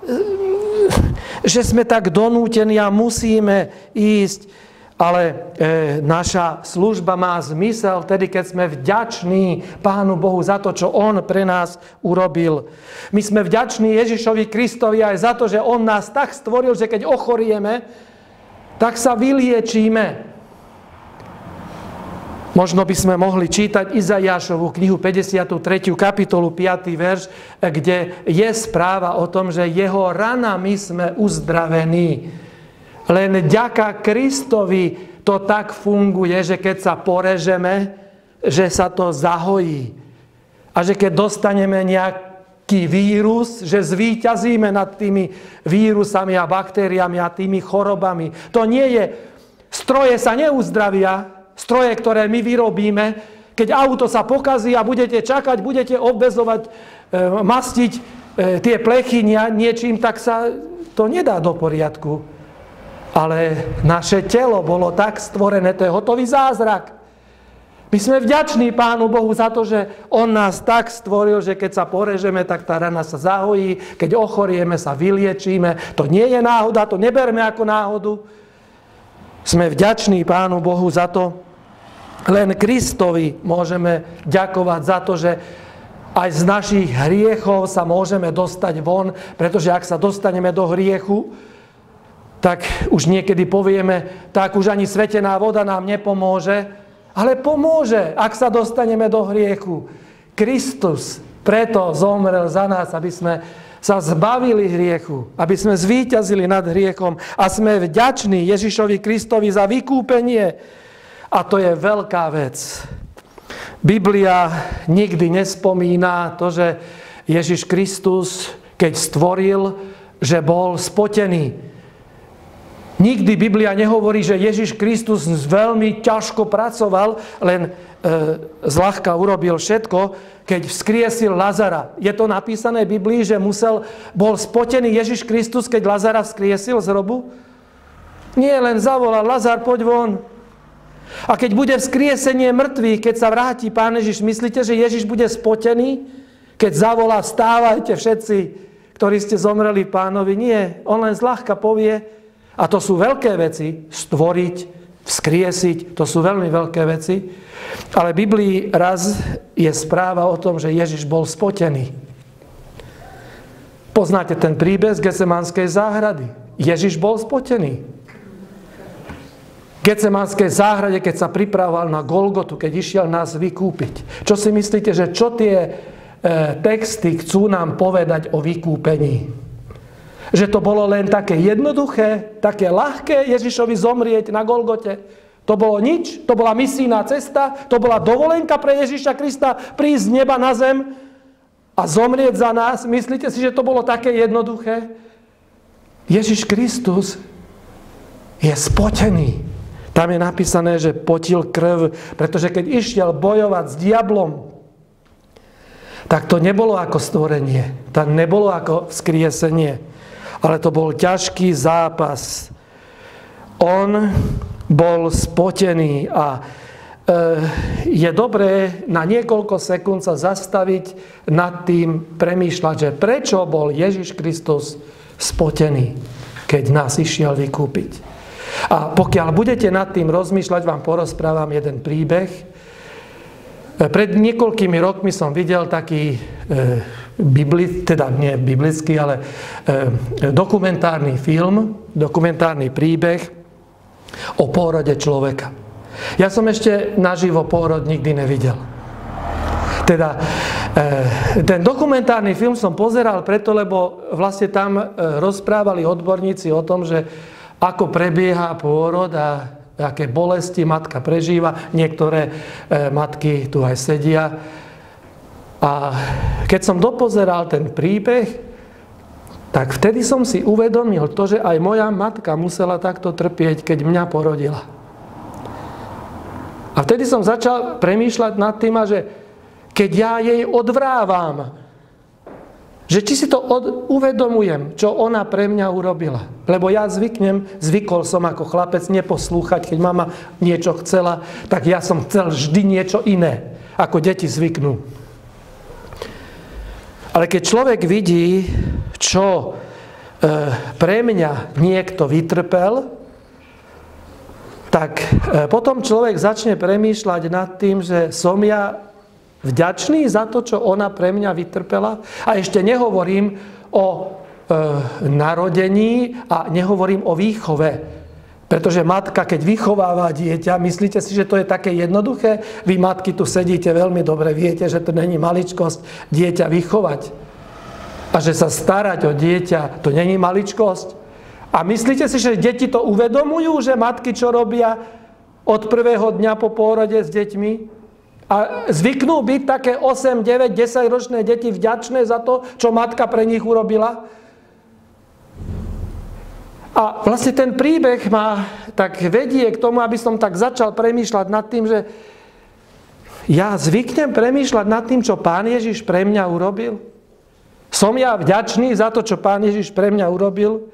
že sme tak donútení a musíme ísť. Ale naša služba má zmysel vtedy, keď sme vďační Pánu Bohu za to, čo On pre nás urobil. My sme vďační Ježišovi Kristovi aj za to, že On nás tak stvoril, že keď ochorieme, tak sa vyliečíme. Možno by sme mohli čítať Izaiášovu knihu 53. kapitolu 5. verš, kde je správa o tom, že jeho ranami sme uzdravení. Len vďaka Kristovi to tak funguje, že keď sa porežeme, že sa to zahojí. A že keď dostaneme nejaký vírus, že zvíťazíme nad tými vírusami a baktériami a tými chorobami. To nie je... Stroje sa neuzdravia, stroje, ktoré my vyrobíme. Keď auto sa pokazí a budete čakať, budete obvezovať, mastiť tie plechy niečím, tak sa to nedá do poriadku. Ale naše telo bolo tak stvorené, to je hotový zázrak. My sme vďační Pánu Bohu za to, že On nás tak stvoril, že keď sa porežeme, tak tá rana sa zahojí, keď ochorieme, sa vyliečíme. To nie je náhoda, to neberme ako náhodu. Sme vďační Pánu Bohu za to. Len Kristovi môžeme ďakovať za to, že aj z našich hriechov sa môžeme dostať von, pretože ak sa dostaneme do hriechu, tak už niekedy povieme, tak už ani svetená voda nám nepomôže, ale pomôže, ak sa dostaneme do hriechu. Kristus preto zomrel za nás, aby sme sa zbavili hriechu, aby sme zvíťazili nad hriechom a sme vďační Ježišovi Kristovi za vykúpenie. A to je veľká vec. Biblia nikdy nespomína to, že Ježiš Kristus, keď stvoril, že bol spotený. Nikdy Biblia nehovorí, že Ježiš Kristus veľmi ťažko pracoval, len zľahka urobil všetko, keď vzkriesil Lazara. Je to napísané v Biblii, že bol spotený Ježiš Kristus, keď Lazara vzkriesil z hrobu? Nie, len zavolal, Lazar, poď von. A keď bude vzkriesenie mŕtvych, keď sa vráti Pán Ježiš, myslíte, že Ježiš bude spotený? Keď zavolá, vstávajte všetci, ktorí ste zomreli Pánovi? Nie, on len zľahka povie. A to sú veľké veci, stvoriť, vzkriesiť, to sú veľmi veľké veci. Ale v Biblii raz je správa o tom, že Ježiš bol spotený. Poznáte ten príbeh z Getsemanskej záhrady. Ježiš bol spotený. V Getsemanskej záhrade, keď sa pripravoval na Golgotu, keď išiel nás vykúpiť. Čo si myslíte, že čo tie texty chcú nám povedať o vykúpení? Že to bolo len také jednoduché, také ľahké Ježišovi zomrieť na Golgote. To bolo nič, to bola misijná cesta, to bola dovolenka pre Ježiša Krista prísť z neba na zem a zomrieť za nás. Myslíte si, že to bolo také jednoduché? Ježiš Kristus je spotený. Tam je napísané, že potil krv, pretože keď išiel bojovať s diablom, tak to nebolo ako stvorenie, to nebolo ako vzkriesenie, ale to bol ťažký zápas. On bol spotený a je dobré na niekoľko sekúnd sa zastaviť nad tým, premýšľať, že prečo bol Ježiš Kristus spotený, keď nás išiel vykúpiť. A pokiaľ budete nad tým rozmýšľať, vám porozprávam jeden príbeh. Pred niekoľkými rokmi som videl taký nie biblický, ale dokumentárny film, dokumentárny príbeh o pôrode človeka. Ja som ešte naživo pôrod nikdy nevidel. Teda ten dokumentárny film som pozeral preto, lebo vlastne tam rozprávali odborníci o tom, že ako prebieha pôrod a aké bolesti matka prežíva. Niektoré matky tu aj sedia. A keď som dopozeral ten príbeh, tak vtedy som si uvedomil to, že aj moja matka musela takto trpieť, keď mňa porodila. A vtedy som začal premýšľať nad tým, že keď ja jej odvrávam, že či si to uvedomujem, čo ona pre mňa urobila. Lebo ja zvykol som ako chlapec neposlúchať, keď mama niečo chcela, tak ja som chcel vždy niečo iné, ako deti zvyknú. Ale keď človek vidí, čo pre mňa niekto vytrpel, tak potom človek začne premýšľať nad tým, že som ja vďačný za to, čo ona pre mňa vytrpela. A ešte nehovorím o narodení a nehovorím o výchove. Pretože matka, keď vychováva dieťa, myslíte si, že to je také jednoduché? Vy matky tu sedíte veľmi dobre, viete, že to není maličkosť dieťa vychovať. A že sa starať o dieťa, to není maličkosť. A myslíte si, že deti to uvedomujú, že matky čo robia od prvého dňa po pôrode s deťmi? A zvyknú byť také 8, 9, 10 ročné deti vďačné za to, čo matka pre nich urobila? A vlastne ten príbeh ma tak vedie k tomu, aby som tak začal premýšľať nad tým, že ja zvyknem premýšľať nad tým, čo Pán Ježiš pre mňa urobil. Som ja vďačný za to, čo Pán Ježiš pre mňa urobil?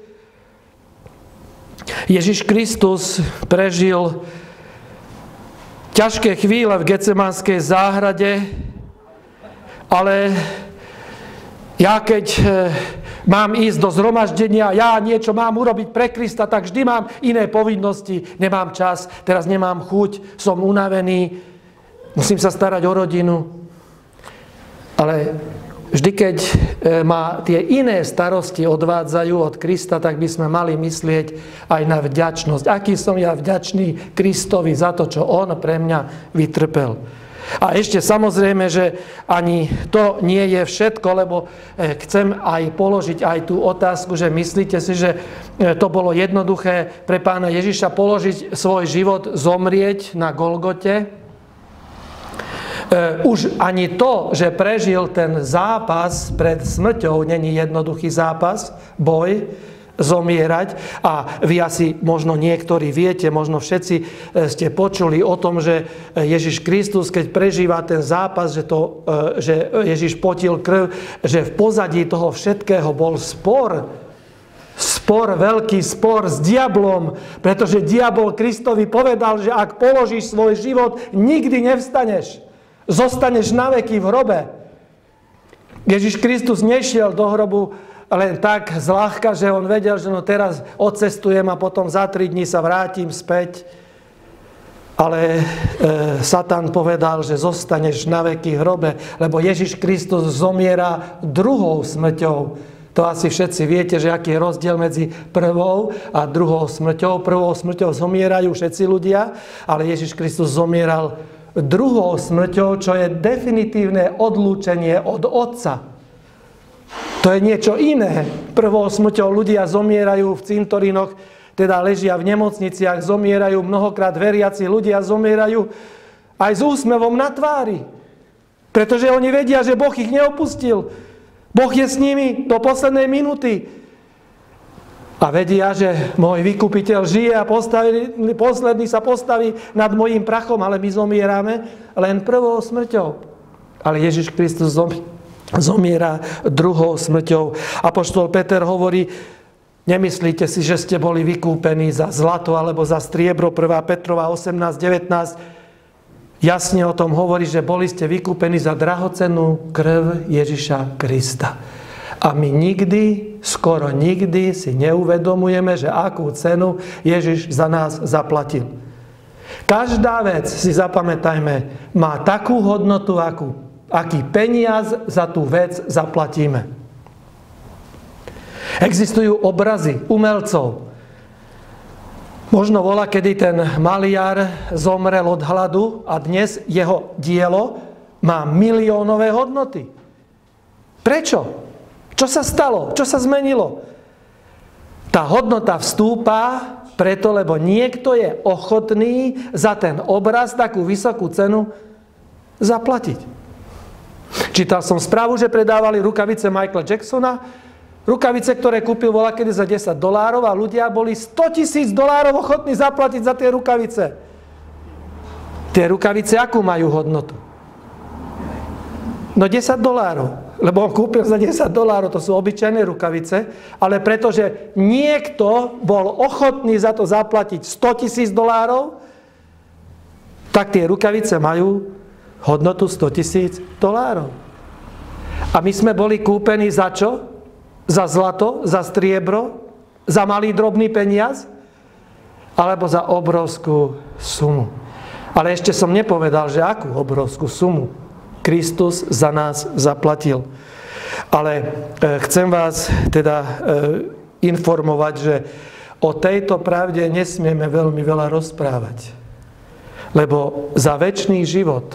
Ježiš Kristus prežil ťažké chvíle v Getsemanskej záhrade, ale ja keď mám ísť do zhromaždenia, ja niečo mám urobiť pre Krista, tak vždy mám iné povinnosti, nemám čas, teraz nemám chuť, som unavený, musím sa starať o rodinu. Ale vždy, keď ma tie iné starosti odvádzajú od Krista, tak by sme mali myslieť aj na vďačnosť. Aký som ja vďačný Kristovi za to, čo on pre mňa vytrpel. A ešte samozrejme, že ani to nie je všetko, lebo chcem aj položiť aj tú otázku, že myslíte si, že to bolo jednoduché pre Pána Ježiša položiť svoj život, zomrieť na Golgote? Už ani to, že prežil ten zápas pred smrťou, není jednoduchý zápas, boj, zomierať. A vy asi možno niektorí viete, možno všetci ste počuli o tom, že Ježiš Kristus, keď prežíva ten zápas, že Ježiš potil krv, že v pozadí toho všetkého bol spor, veľký spor s diablom, pretože diabol Kristovi povedal, že ak položíš svoj život, nikdy nevstaneš. Zostaneš na veky v hrobe. Ježiš Kristus nešiel do hrobu len tak zľahka, že on vedel, že no teraz odcestujem a potom za 3 dní sa vrátim späť. Ale Satan povedal, že zostaneš na veky v hrobe, lebo Ježiš Kristus zomiera druhou smrťou. To asi všetci viete, že aký je rozdiel medzi prvou a druhou smrťou. Prvou smrťou zomierajú všetci ľudia, ale Ježiš Kristus zomieral druhou smrťou, čo je definitívne odlúčenie od Otca. To je niečo iné. Prvou smrťou ľudia zomierajú v cintorínoch teda ležia v nemocniciach, zomierajú, mnohokrát veriaci ľudia zomierajú aj s úsmevom na tvári. Pretože oni vedia, že Boh ich neopustil. Boh je s nimi do poslednej minúty. A vedia, že môj vykupiteľ žije a posledný sa postaví nad mojím prachom, ale my zomierame len prvou smrťou. Ale Ježiš Kristus zomiera druhou smrťou. Apoštol Peter hovorí, nemyslíte si, že ste boli vykúpení za zlato alebo za striebro, 1. Petrova 18:19. Jasne o tom hovorí, že boli ste vykúpení za drahocennú krv Ježiša Krista. A my nikdy, skoro nikdy si neuvedomujeme, že akú cenu Ježiš za nás zaplatil. Každá vec, si zapamätajme, má takú hodnotu, aký peniaz za tú vec zaplatíme. Existujú obrazy umelcov. Možno bola, kedy ten maliar zomrel od hladu a dnes jeho dielo má miliónové hodnoty. Prečo? Čo sa stalo? Čo sa zmenilo? Tá hodnota vstúpa preto, lebo niekto je ochotný za ten obraz takú vysokú cenu zaplatiť. Čítal som správu, že predávali rukavice Michaela Jacksona, rukavice, ktoré kúpil volakedy za $10 a ľudia boli $100,000 ochotní zaplatiť za tie rukavice. Tie rukavice akú majú hodnotu? No $10. Lebo on kúpil za $10, to sú obyčajné rukavice, ale pretože niekto bol ochotný za to zaplatiť $100,000, tak tie rukavice majú hodnotu $100,000. A my sme boli kúpení za čo? Za zlato, za striebro, za malý drobný peniaz, alebo za obrovskú sumu. Ale ešte som nepovedal, že akú obrovskú sumu Kristus za nás zaplatil. Ale chcem vás teda informovať, že o tejto pravde nesmieme veľmi veľa rozprávať. Lebo za večný život,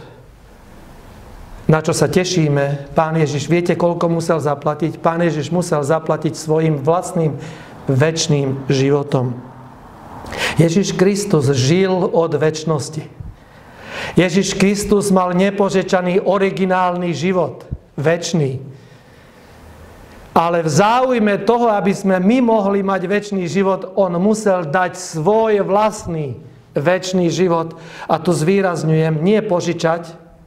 na čo sa tešíme, Pán Ježiš, viete, koľko musel zaplatiť? Pán Ježiš musel zaplatiť svojim vlastným večným životom. Ježiš Kristus žil od večnosti. Ježiš Kristus mal nepožečaný originálny život, večný. Ale v záujme toho, aby sme my mohli mať večný život, on musel dať svoj vlastný večný život. A tu zvýrazňujem, nie požičať,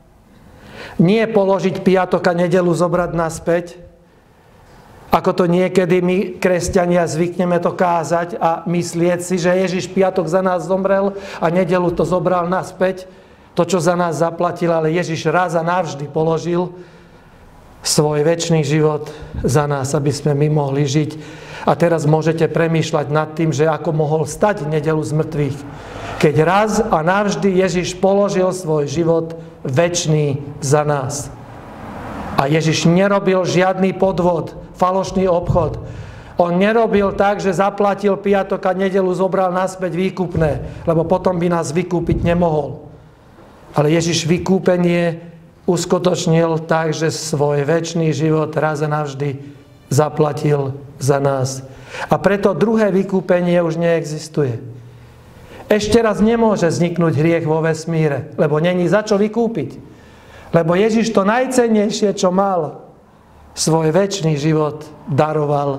nie položiť piatok a nedeľu zobrať naspäť, ako to niekedy my, kresťania, zvykneme to kázať a myslieť si, že Ježiš piatok za nás zomrel a nedeľu to zobral naspäť, to, čo za nás zaplatil, ale Ježiš raz a navždy položil svoj večný život za nás, aby sme my mohli žiť. A teraz môžete premýšľať nad tým, že ako mohol stať nedeľu z mŕtvych, keď raz a navždy Ježiš položil svoj život večný za nás. A Ježiš nerobil žiadny podvod, falošný obchod. On nerobil tak, že zaplatil piatok a nedeľu zobral naspäť výkupné, lebo potom by nás vykúpiť nemohol. Ale Ježiš vykúpenie uskutočnil tak, že svoj večný život raz a navždy zaplatil za nás. A preto druhé vykúpenie už neexistuje. Ešte raz nemôže vzniknúť hriech vo vesmíre, lebo není za čo vykúpiť. Lebo Ježiš to najcennejšie, čo mal, svoj večný život daroval,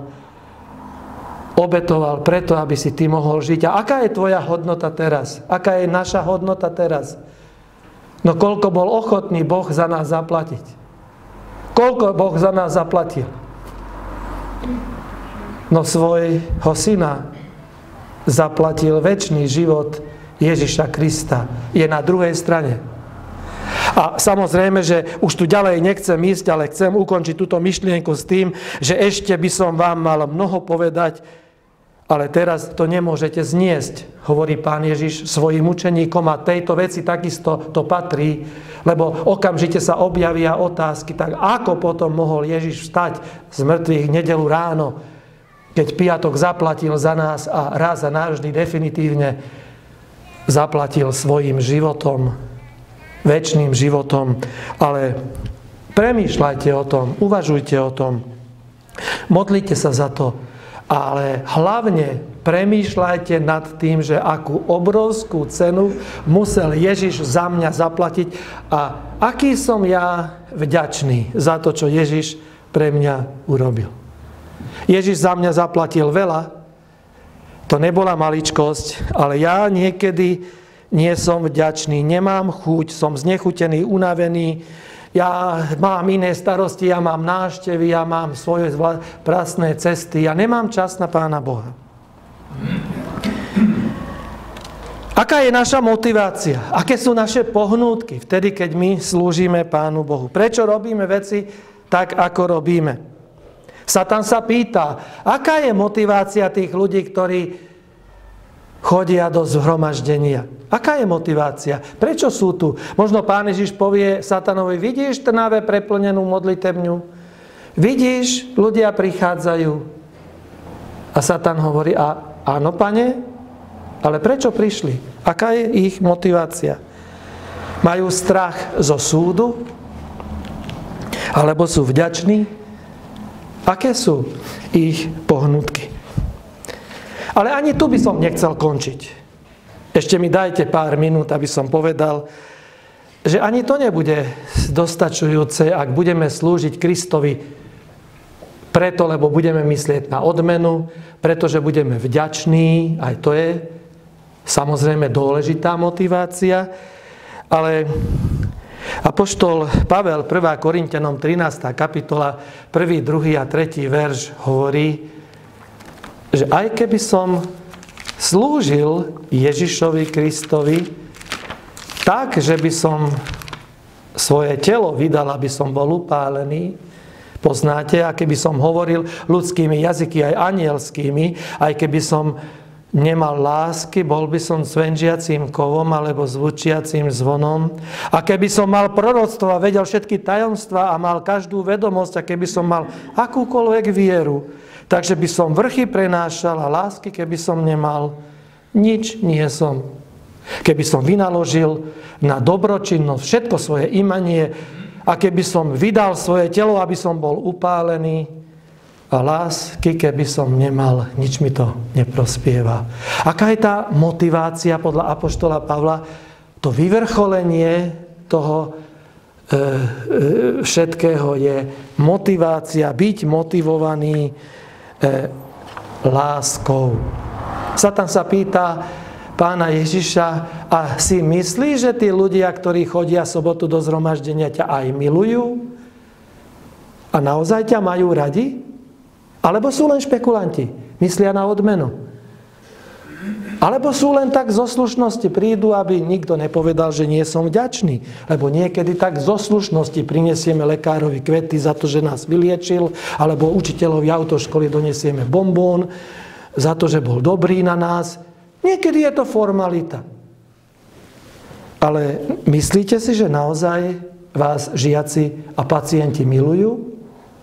obetoval preto, aby si ty mohol žiť. A aká je tvoja hodnota teraz? Aká je naša hodnota teraz? No koľko bol ochotný Boh za nás zaplatiť? Koľko Boh za nás zaplatil? No svojho syna zaplatil večný život Ježiša Krista. Je na druhej strane. A samozrejme, že už tu ďalej nechcem ísť, ale chcem ukončiť túto myšlienku s tým, že ešte by som vám mal mnoho povedať, ale teraz to nemôžete zniesť, hovorí Pán Ježiš svojim učeníkom a tejto veci takisto to patrí, lebo okamžite sa objavia otázky, tak ako potom mohol Ježiš vstať z mŕtvych nedeľu ráno, keď piatok zaplatil za nás a raz a navždy definitívne zaplatil svojim životom, večným životom. Ale premýšľajte o tom, uvažujte o tom, modlite sa za to, ale hlavne premýšľajte nad tým, že akú obrovskú cenu musel Ježiš za mňa zaplatiť a aký som ja vďačný za to, čo Ježiš pre mňa urobil. Ježiš za mňa zaplatil veľa, to nebola maličkosť, ale ja niekedy nie som vďačný, nemám chuť, som znechutený, unavený, ja mám iné starosti, ja mám návštevy, ja mám svoje prasné cesty, ja nemám čas na Pána Boha. Aká je naša motivácia? Aké sú naše pohnútky vtedy, keď my slúžime Pánu Bohu? Prečo robíme veci tak, ako robíme? Satan sa pýta, aká je motivácia tých ľudí, ktorí chodia do zhromaždenia? Aká je motivácia? Prečo sú tu? Možno Pán Ježiš povie Satanovi, vidíš trnáve preplnenú modlitebňu? Vidíš, ľudia prichádzajú. A Satan hovorí, áno, Pane, ale prečo prišli? Aká je ich motivácia? Majú strach zo súdu? Alebo sú vďační? Aké sú ich pohnutky? Ale ani tu by som nechcel končiť. Ešte mi dajte pár minút, aby som povedal, že ani to nebude dostačujúce, ak budeme slúžiť Kristovi preto, lebo budeme myslieť na odmenu, pretože budeme vďační, aj to je samozrejme dôležitá motivácia, ale apoštol Pavel, 1. Korinťanom 13. kapitola, 1., 2. a 3. verš hovorí, že aj keby som slúžil Ježišovi Kristovi tak, že by som svoje telo vydal, aby som bol upálený. Poznáte, a keby som hovoril ľudskými jazyky aj anielskými, aj keby som nemal lásky, bol by som cvenžiacím kovom alebo zvučiacím zvonom. A keby som mal proroctvo a vedel všetky tajomstvá a mal každú vedomosť, a keby som mal akúkoľvek vieru, takže by som vrchy prenášal a lásky, keby som nemal, nič nie som. Keby som vynaložil na dobročinnosť všetko svoje imanie a keby som vydal svoje telo, aby som bol upálený, a lásky, keby som nemal, nič mi to neprospieva. Aká je tá motivácia podľa apoštola Pavla? To vyvrcholenie toho všetkého je motivácia, byť motivovaný láskou. Satan sa pýta Pána Ježiša, a si myslíš, že tí ľudia, ktorí chodia sobotu do zhromaždenia, ťa aj milujú? A naozaj ťa majú radi? Alebo sú len špekulanti? Myslia na odmenu? Alebo sú len tak zo slušnosti, prídu, aby nikto nepovedal, že nie som vďačný. Lebo niekedy tak zo slušnosti prinesieme lekárovi kvety za to, že nás vyliečil, alebo učiteľovi autoškoly donesieme bombón za to, že bol dobrý na nás. Niekedy je to formalita. Ale myslíte si, že naozaj vás žiaci a pacienti milujú?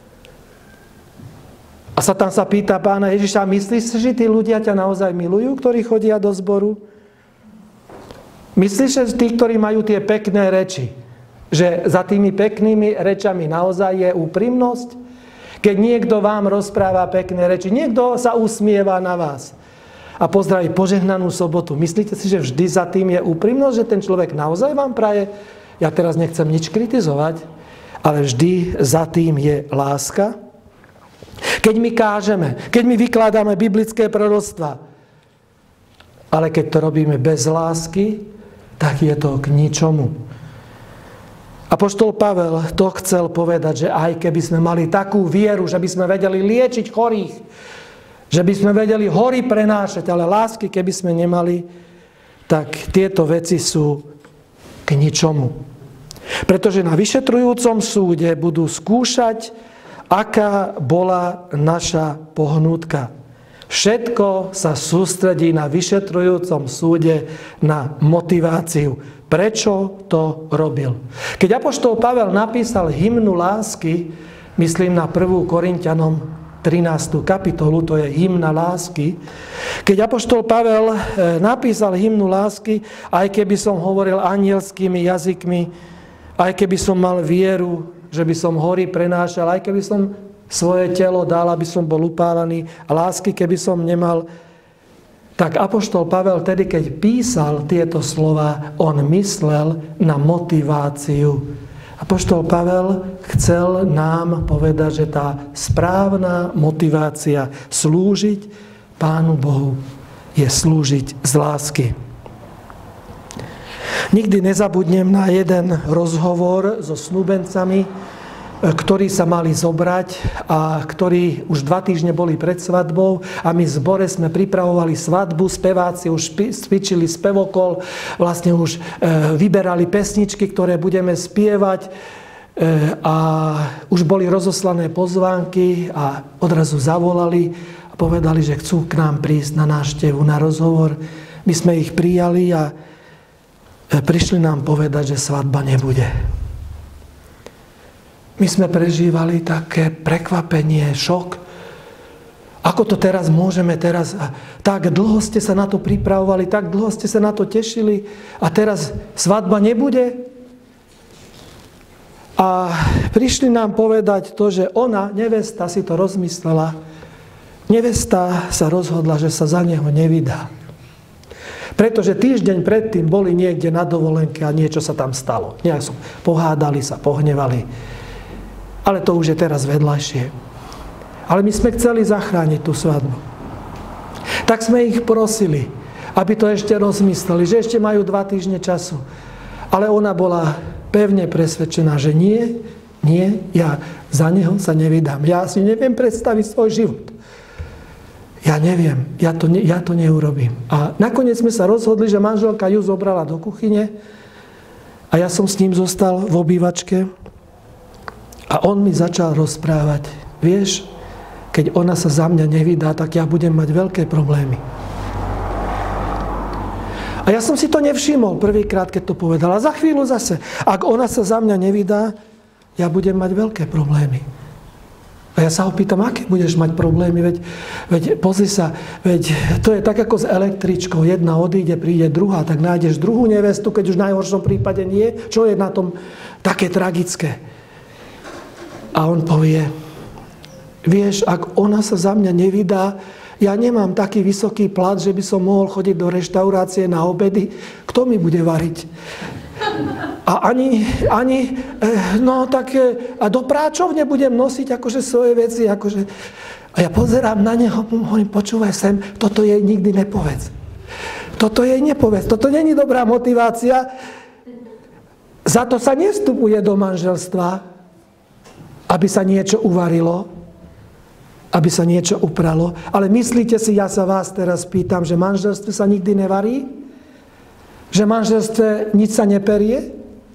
A Satan sa pýta Pána Ježiša, myslíš si, že tí ľudia ťa naozaj milujú, ktorí chodia do zboru? Myslíš, že tí, ktorí majú tie pekné reči, že za tými peknými rečami naozaj je úprimnosť? Keď niekto vám rozpráva pekné reči, niekto sa usmieva na vás a pozdraví požehnanú sobotu, myslíte si, že vždy za tým je úprimnosť, že ten človek naozaj vám praje? Ja teraz nechcem nič kritizovať, ale vždy za tým je láska. Keď my kážeme, keď my vykladáme biblické proroctvá, ale keď to robíme bez lásky, tak je to k ničomu. Apoštol Pavel to chcel povedať, že aj keby sme mali takú vieru, že by sme vedeli liečiť chorých, že by sme vedeli hory prenášať, ale lásky keby sme nemali, tak tieto veci sú k ničomu. Pretože na vyšetrujúcom súde budú skúšať, aká bola naša pohnútka. Všetko sa sústredí na vyšetrujúcom súde na motiváciu. Prečo to robil? Keď apoštol Pavel napísal hymnu lásky, myslím na 1. Korinťanom 13. kapitolu, to je hymna lásky. Keď apoštol Pavel napísal hymnu lásky, aj keby som hovoril anielskými jazykmi, aj keby som mal vieru, že by som hory prenášal, aj keby som svoje telo dal, aby som bol upálený, a lásky, keby som nemal, Tak apoštol Pavel tedy, keď písal tieto slova, on myslel na motiváciu. Apoštol Pavel chcel nám povedať, že tá správna motivácia slúžiť Pánu Bohu je slúžiť z lásky. Nikdy nezabudnem na jeden rozhovor so snúbencami, ktorí sa mali zobrať a ktorí už 2 týždne boli pred svadbou a my v zbore sme pripravovali svadbu, speváci už cvičili spevokol, vlastne už vyberali pesničky, ktoré budeme spievať a už boli rozoslané pozvánky a odrazu zavolali a povedali, že chcú k nám prísť na návštevu, na rozhovor. My sme ich prijali a prišli nám povedať, že svadba nebude. My sme prežívali také prekvapenie, šok. Ako to teraz môžeme teraz? Tak dlho ste sa na to pripravovali, tak dlho ste sa na to tešili a teraz svadba nebude? A prišli nám povedať to, že ona, nevesta, si to rozmyslela. Nevesta sa rozhodla, že sa za neho nevydá. Pretože týždeň predtým boli niekde na dovolenke a niečo sa tam stalo. Nejak pohádali sa, pohnevali. Ale to už je teraz vedľajšie. Ale my sme chceli zachrániť tú svadbu. Tak sme ich prosili, aby to ešte rozmysleli, že ešte majú 2 týždne času. Ale ona bola pevne presvedčená, že nie, ja za neho sa nevydám. Ja si neviem predstaviť svoj život. Ja neviem, ja to neurobím. A nakoniec sme sa rozhodli, že manželka ju zobrala do kuchyne a ja som s ním zostal v obývačke. A on mi začal rozprávať, vieš, keď ona sa za mňa nevydá, tak ja budem mať veľké problémy. A ja som si to nevšimol prvýkrát, keď to povedala. Za chvíľu zase, ak ona sa za mňa nevydá, ja budem mať veľké problémy. A ja sa ho pýtam, aké budeš mať problémy, veď pozri sa, veď to je tak ako s električkou. Jedna odíde, príde druhá, tak nájdeš druhú nevestu, keď už v najhoršom prípade nie. Čo je na tom také tragické? A on povie, vieš, ak ona sa za mňa nevydá, ja nemám taký vysoký plat, že by som mohol chodiť do reštaurácie na obedy. Kto mi bude variť? A a do práčovne budem nosiť akože svoje veci. Akože. A ja pozerám na neho, hovorím, počúvaj sem, toto jej nikdy nepovedz. Toto jej nepovedz. Toto není dobrá motivácia. Za to sa nevstupuje do manželstva, aby sa niečo uvarilo, aby sa niečo upralo. Ale myslíte si, ja sa vás teraz pýtam, že v manželstve sa nikdy nevarí? Že v manželstve nič sa neperie?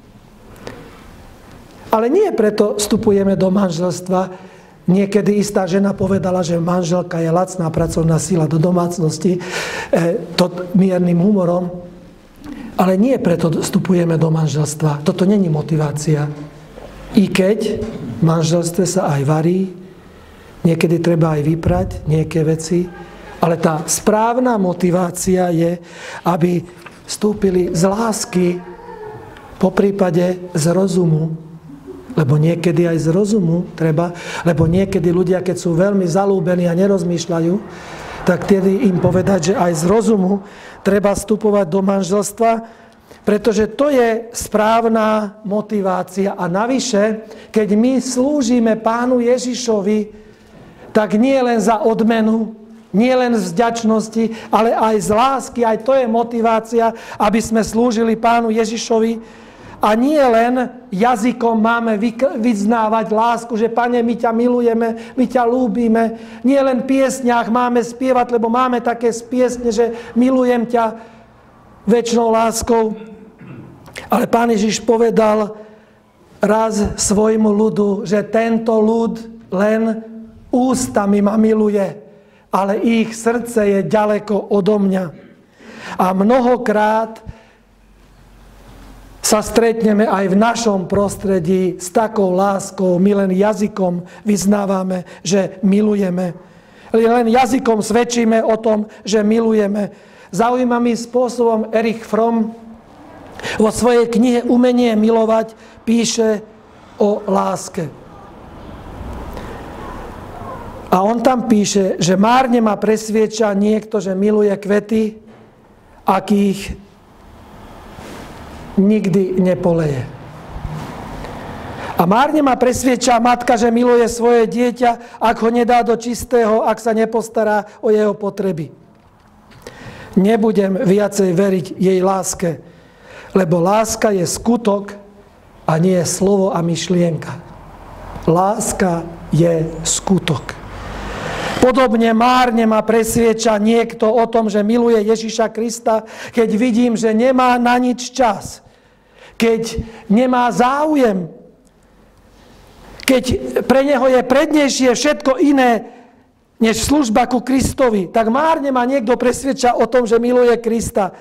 Ale nie preto vstupujeme do manželstva. Niekedy istá žena povedala, že manželka je lacná pracovná sila do domácnosti, to miernym humorom. Ale nie preto vstupujeme do manželstva. Toto není motivácia. I keď v manželstve sa aj varí, niekedy treba aj vyprať nejaké veci, ale tá správna motivácia je, aby vstúpili z lásky, poprípade z rozumu, lebo niekedy aj z rozumu treba, lebo niekedy ľudia, keď sú veľmi zalúbení a nerozmýšľajú, tak tedy im povedať, že aj z rozumu treba vstupovať do manželstva, pretože to je správna motivácia. A navyše, keď my slúžime Pánu Ježišovi, tak nie len za odmenu, nie len z vďačnosti, ale aj z lásky, aj to je motivácia, aby sme slúžili Pánu Ježišovi. A nie len jazykom máme vyznávať lásku, že Pane, my ťa milujeme, my ťa ľúbime. Nie len v piesniach máme spievať, lebo máme také piesne, že milujem ťa večnou láskou. Ale Pán Ježiš povedal raz svojmu ľudu, že tento ľud len ústami ma miluje, ale ich srdce je ďaleko odo mňa. A mnohokrát sa stretneme aj v našom prostredí s takou láskou. My len jazykom vyznávame, že milujeme. Len jazykom svedčíme o tom, že milujeme. Zaujímavým spôsobom Erich Fromm vo svojej knihe Umenie milovať píše o láske. A on tam píše, že márne ma presvieča niekto, že miluje kvety, akých nikdy nepoleje. A márne ma presvieča matka, že miluje svoje dieťa, ak ho nedá do čistého, ak sa nepostará o jeho potreby. Nebudem viacej veriť jej láske, lebo láska je skutok a nie je slovo a myšlienka. Láska je skutok. Podobne márne ma presvieča niekto o tom, že miluje Ježiša Krista, keď vidím, že nemá na nič čas, keď nemá záujem, keď pre neho je prednejšie všetko iné, než služba ku Kristovi, tak márne ma niekto presvieča o tom, že miluje Krista.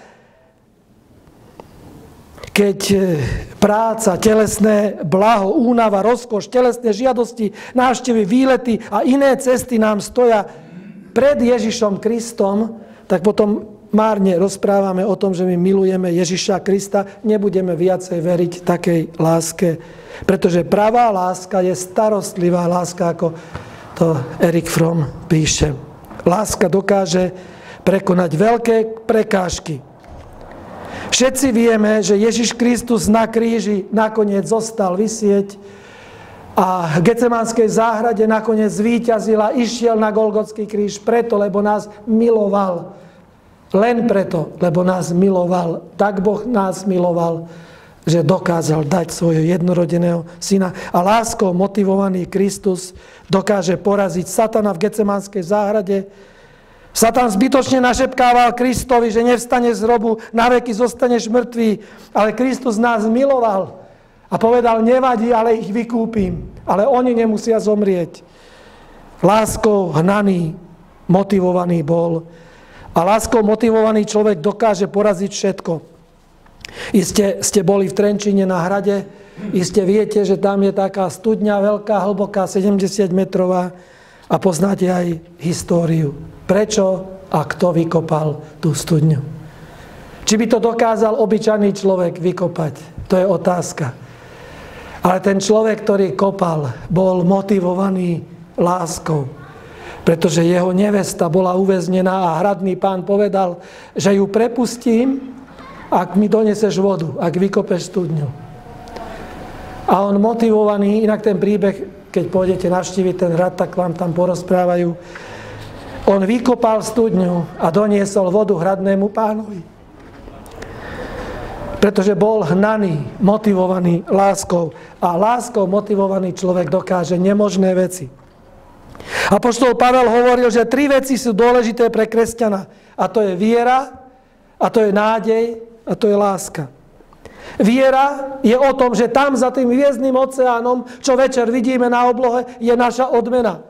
Keď práca, telesné blaho, únava, rozkoš, telesné žiadosti, návštevy, výlety a iné cesty nám stoja pred Ježišom Kristom, tak potom márne rozprávame o tom, že my milujeme Ježiša Krista, nebudeme viacej veriť takej láske. Pretože pravá láska je starostlivá láska, ako to Erich Fromm píše. Láska dokáže prekonať veľké prekážky. Všetci vieme, že Ježiš Kristus na kríži nakoniec zostal visieť a v Getsemanskej záhrade nakoniec zvíťazil a išiel na Golgotský kríž preto, lebo nás miloval. Len preto, lebo nás miloval. Tak Boh nás miloval, že dokázal dať svojho jednorodeného syna. A láskou motivovaný Kristus dokáže poraziť Satana v Getsemanskej záhrade. Satan zbytočne našepkával Kristovi, že nevstane z hrobu, na veky zostaneš mŕtvý. Ale Kristus nás miloval a povedal, nevadí, ale ich vykúpim. Ale oni nemusia zomrieť. Láskou hnaný, motivovaný bol. A láskou motivovaný človek dokáže poraziť všetko. Iste ste boli v Trenčíne na hrade, iste viete, že tam je taká studňa veľká, hlboká, 70-metrová a poznáte aj históriu. Prečo a kto vykopal tú studňu? Či by to dokázal obyčajný človek vykopať? To je otázka. Ale ten človek, ktorý kopal, bol motivovaný láskou. Pretože jeho nevesta bola uväznená a hradný pán povedal, že ju prepustím, ak mi doneseš vodu, ak vykopeš studňu. A on motivovaný, inak ten príbeh, keď pôjdete navštíviť ten hrad, tak vám tam porozprávajú. On vykopal studňu a doniesol vodu hradnému pánovi. Pretože bol hnaný, motivovaný láskou. A láskou motivovaný človek dokáže nemožné veci. Apoštol Pavel hovoril, že 3 veci sú dôležité pre kresťana. A to je viera, a to je nádej, a to je láska. Viera je o tom, že tam za tým hviezdnym oceánom, čo večer vidíme na oblohe, je naša odmena.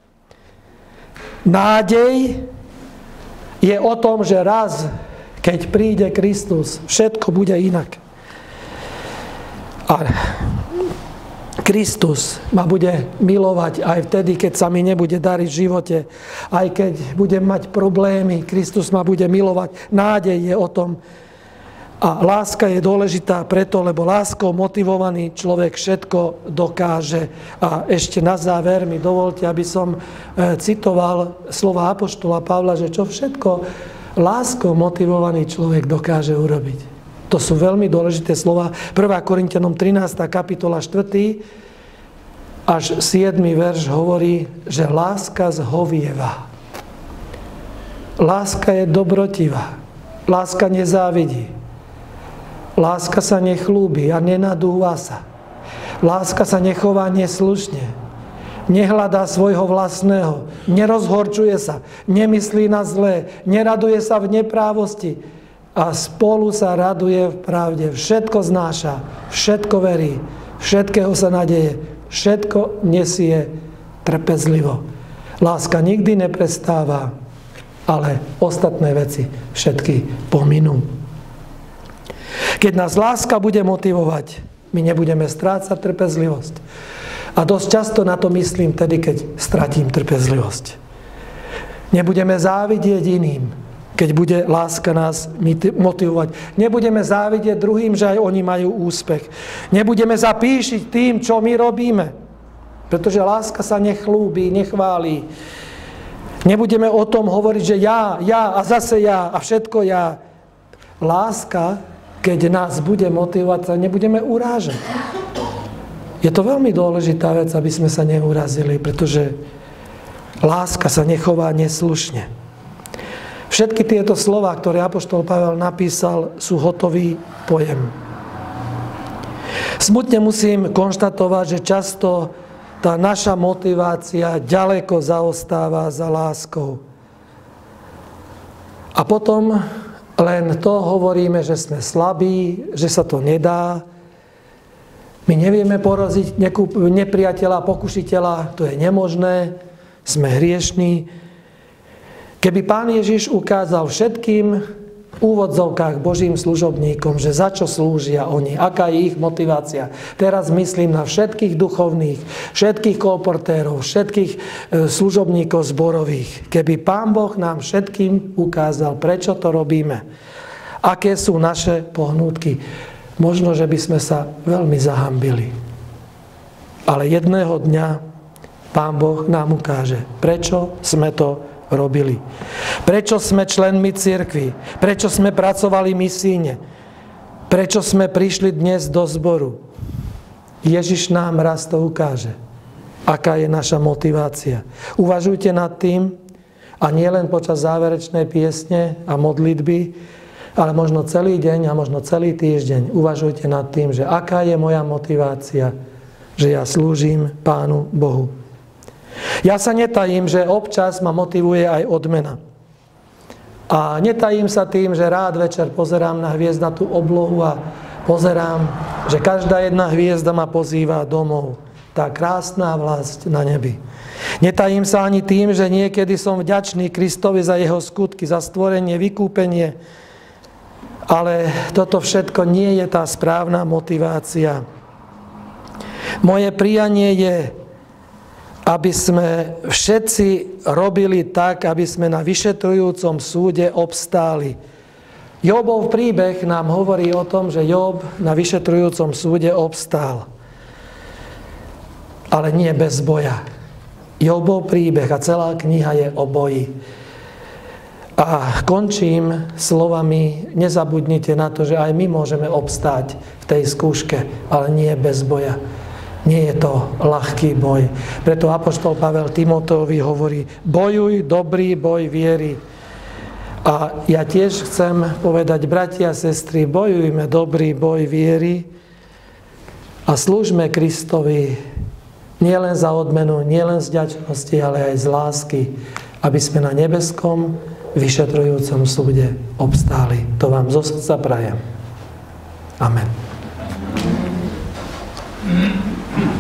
Nádej je o tom, že raz, keď príde Kristus, všetko bude inak. A Kristus ma bude milovať aj vtedy, keď sa mi nebude dariť v živote. Aj keď budem mať problémy, Kristus ma bude milovať. Nádej je o tom. A láska je dôležitá preto, lebo láskou motivovaný človek všetko dokáže. A ešte na záver mi dovolte, aby som citoval slova apoštola Pavla, že čo všetko láskou motivovaný človek dokáže urobiť. To sú veľmi dôležité slova. 1. Korinťanom 13. kapitola 4. až 7. verš hovorí, že láska zhovieva. Láska je dobrotivá. Láska nezávidí. Láska sa nechlúbi a nenadúva sa. Láska sa nechová neslušne. Nehľadá svojho vlastného. Nerozhorčuje sa. Nemyslí na zlé. Neraduje sa v neprávosti. A spolu sa raduje v pravde. Všetko znáša. Všetko verí. Všetkého sa nadeje. Všetko nesie trpezlivo. Láska nikdy neprestáva. Ale ostatné veci všetky pominú. Keď nás láska bude motivovať, my nebudeme strácať trpezlivosť. A dosť často na to myslím tedy, keď stratím trpezlivosť. Nebudeme závidieť iným, keď bude láska nás motivovať. Nebudeme závidieť druhým, že aj oni majú úspech. Nebudeme zapíšiť tým, čo my robíme. Pretože láska sa nechlúbi, nechváli. Nebudeme o tom hovoriť, že ja a zase ja a všetko ja. Láska, keď nás bude motivovať, sa nebudeme urážať. Je to veľmi dôležitá vec, aby sme sa neurazili, pretože láska sa nechová neslušne. Všetky tieto slová, ktoré apoštol Pavel napísal, sú hotový pojem. Smutne musím konštatovať, že často tá naša motivácia ďaleko zaostáva za láskou. A potom len to hovoríme, že sme slabí, že sa to nedá. My nevieme poraziť nepriateľa, pokušiteľa, to je nemožné, sme hriešní. Keby Pán Ježiš ukázal všetkým v úvodzovkách Božím služobníkom, že za čo slúžia oni, aká je ich motivácia. Teraz myslím na všetkých duchovných, všetkých kolportérov, všetkých služobníkov zborových. Keby Pán Boh nám všetkým ukázal, prečo to robíme, aké sú naše pohnútky, možno, že by sme sa veľmi zahambili. Ale jedného dňa Pán Boh nám ukáže, prečo sme to robili. Prečo sme členmi cirkvi? Prečo sme pracovali misijne? Prečo sme prišli dnes do zboru? Ježiš nám raz to ukáže. Aká je naša motivácia. Uvažujte nad tým, a nie len počas záverečnej piesne a modlitby, ale možno celý deň a možno celý týždeň. Uvažujte nad tým, že aká je moja motivácia, že ja slúžim Pánu Bohu. Ja sa netajím, že občas ma motivuje aj odmena. A netajím sa tým, že rád večer pozerám na hviezdnatú oblohu a pozerám, že každá jedna hviezda ma pozýva domov. Tá krásna vlast na nebi. Netajím sa ani tým, že niekedy som vďačný Kristovi za jeho skutky, za stvorenie, vykúpenie. Ale toto všetko nie je tá správna motivácia. Moje prianie je, aby sme všetci robili tak, aby sme na vyšetrujúcom súde obstáli. Jobov príbeh nám hovorí o tom, že Job na vyšetrujúcom súde obstál. Ale nie bez boja. Jobov príbeh a celá kniha je o boji. A končím slovami, nezabudnite na to, že aj my môžeme obstáť v tej skúške, ale nie bez boja. Nie je to ľahký boj. Preto apoštol Pavel Timoteovi hovorí, bojuj dobrý boj viery. A ja tiež chcem povedať, bratia a sestry, bojujme dobrý boj viery a slúžme Kristovi nielen za odmenu, nielen z vďačnosti, ale aj z lásky, aby sme na nebeskom vyšetrujúcom súde obstáli. To vám zo srdca prajem. Amen.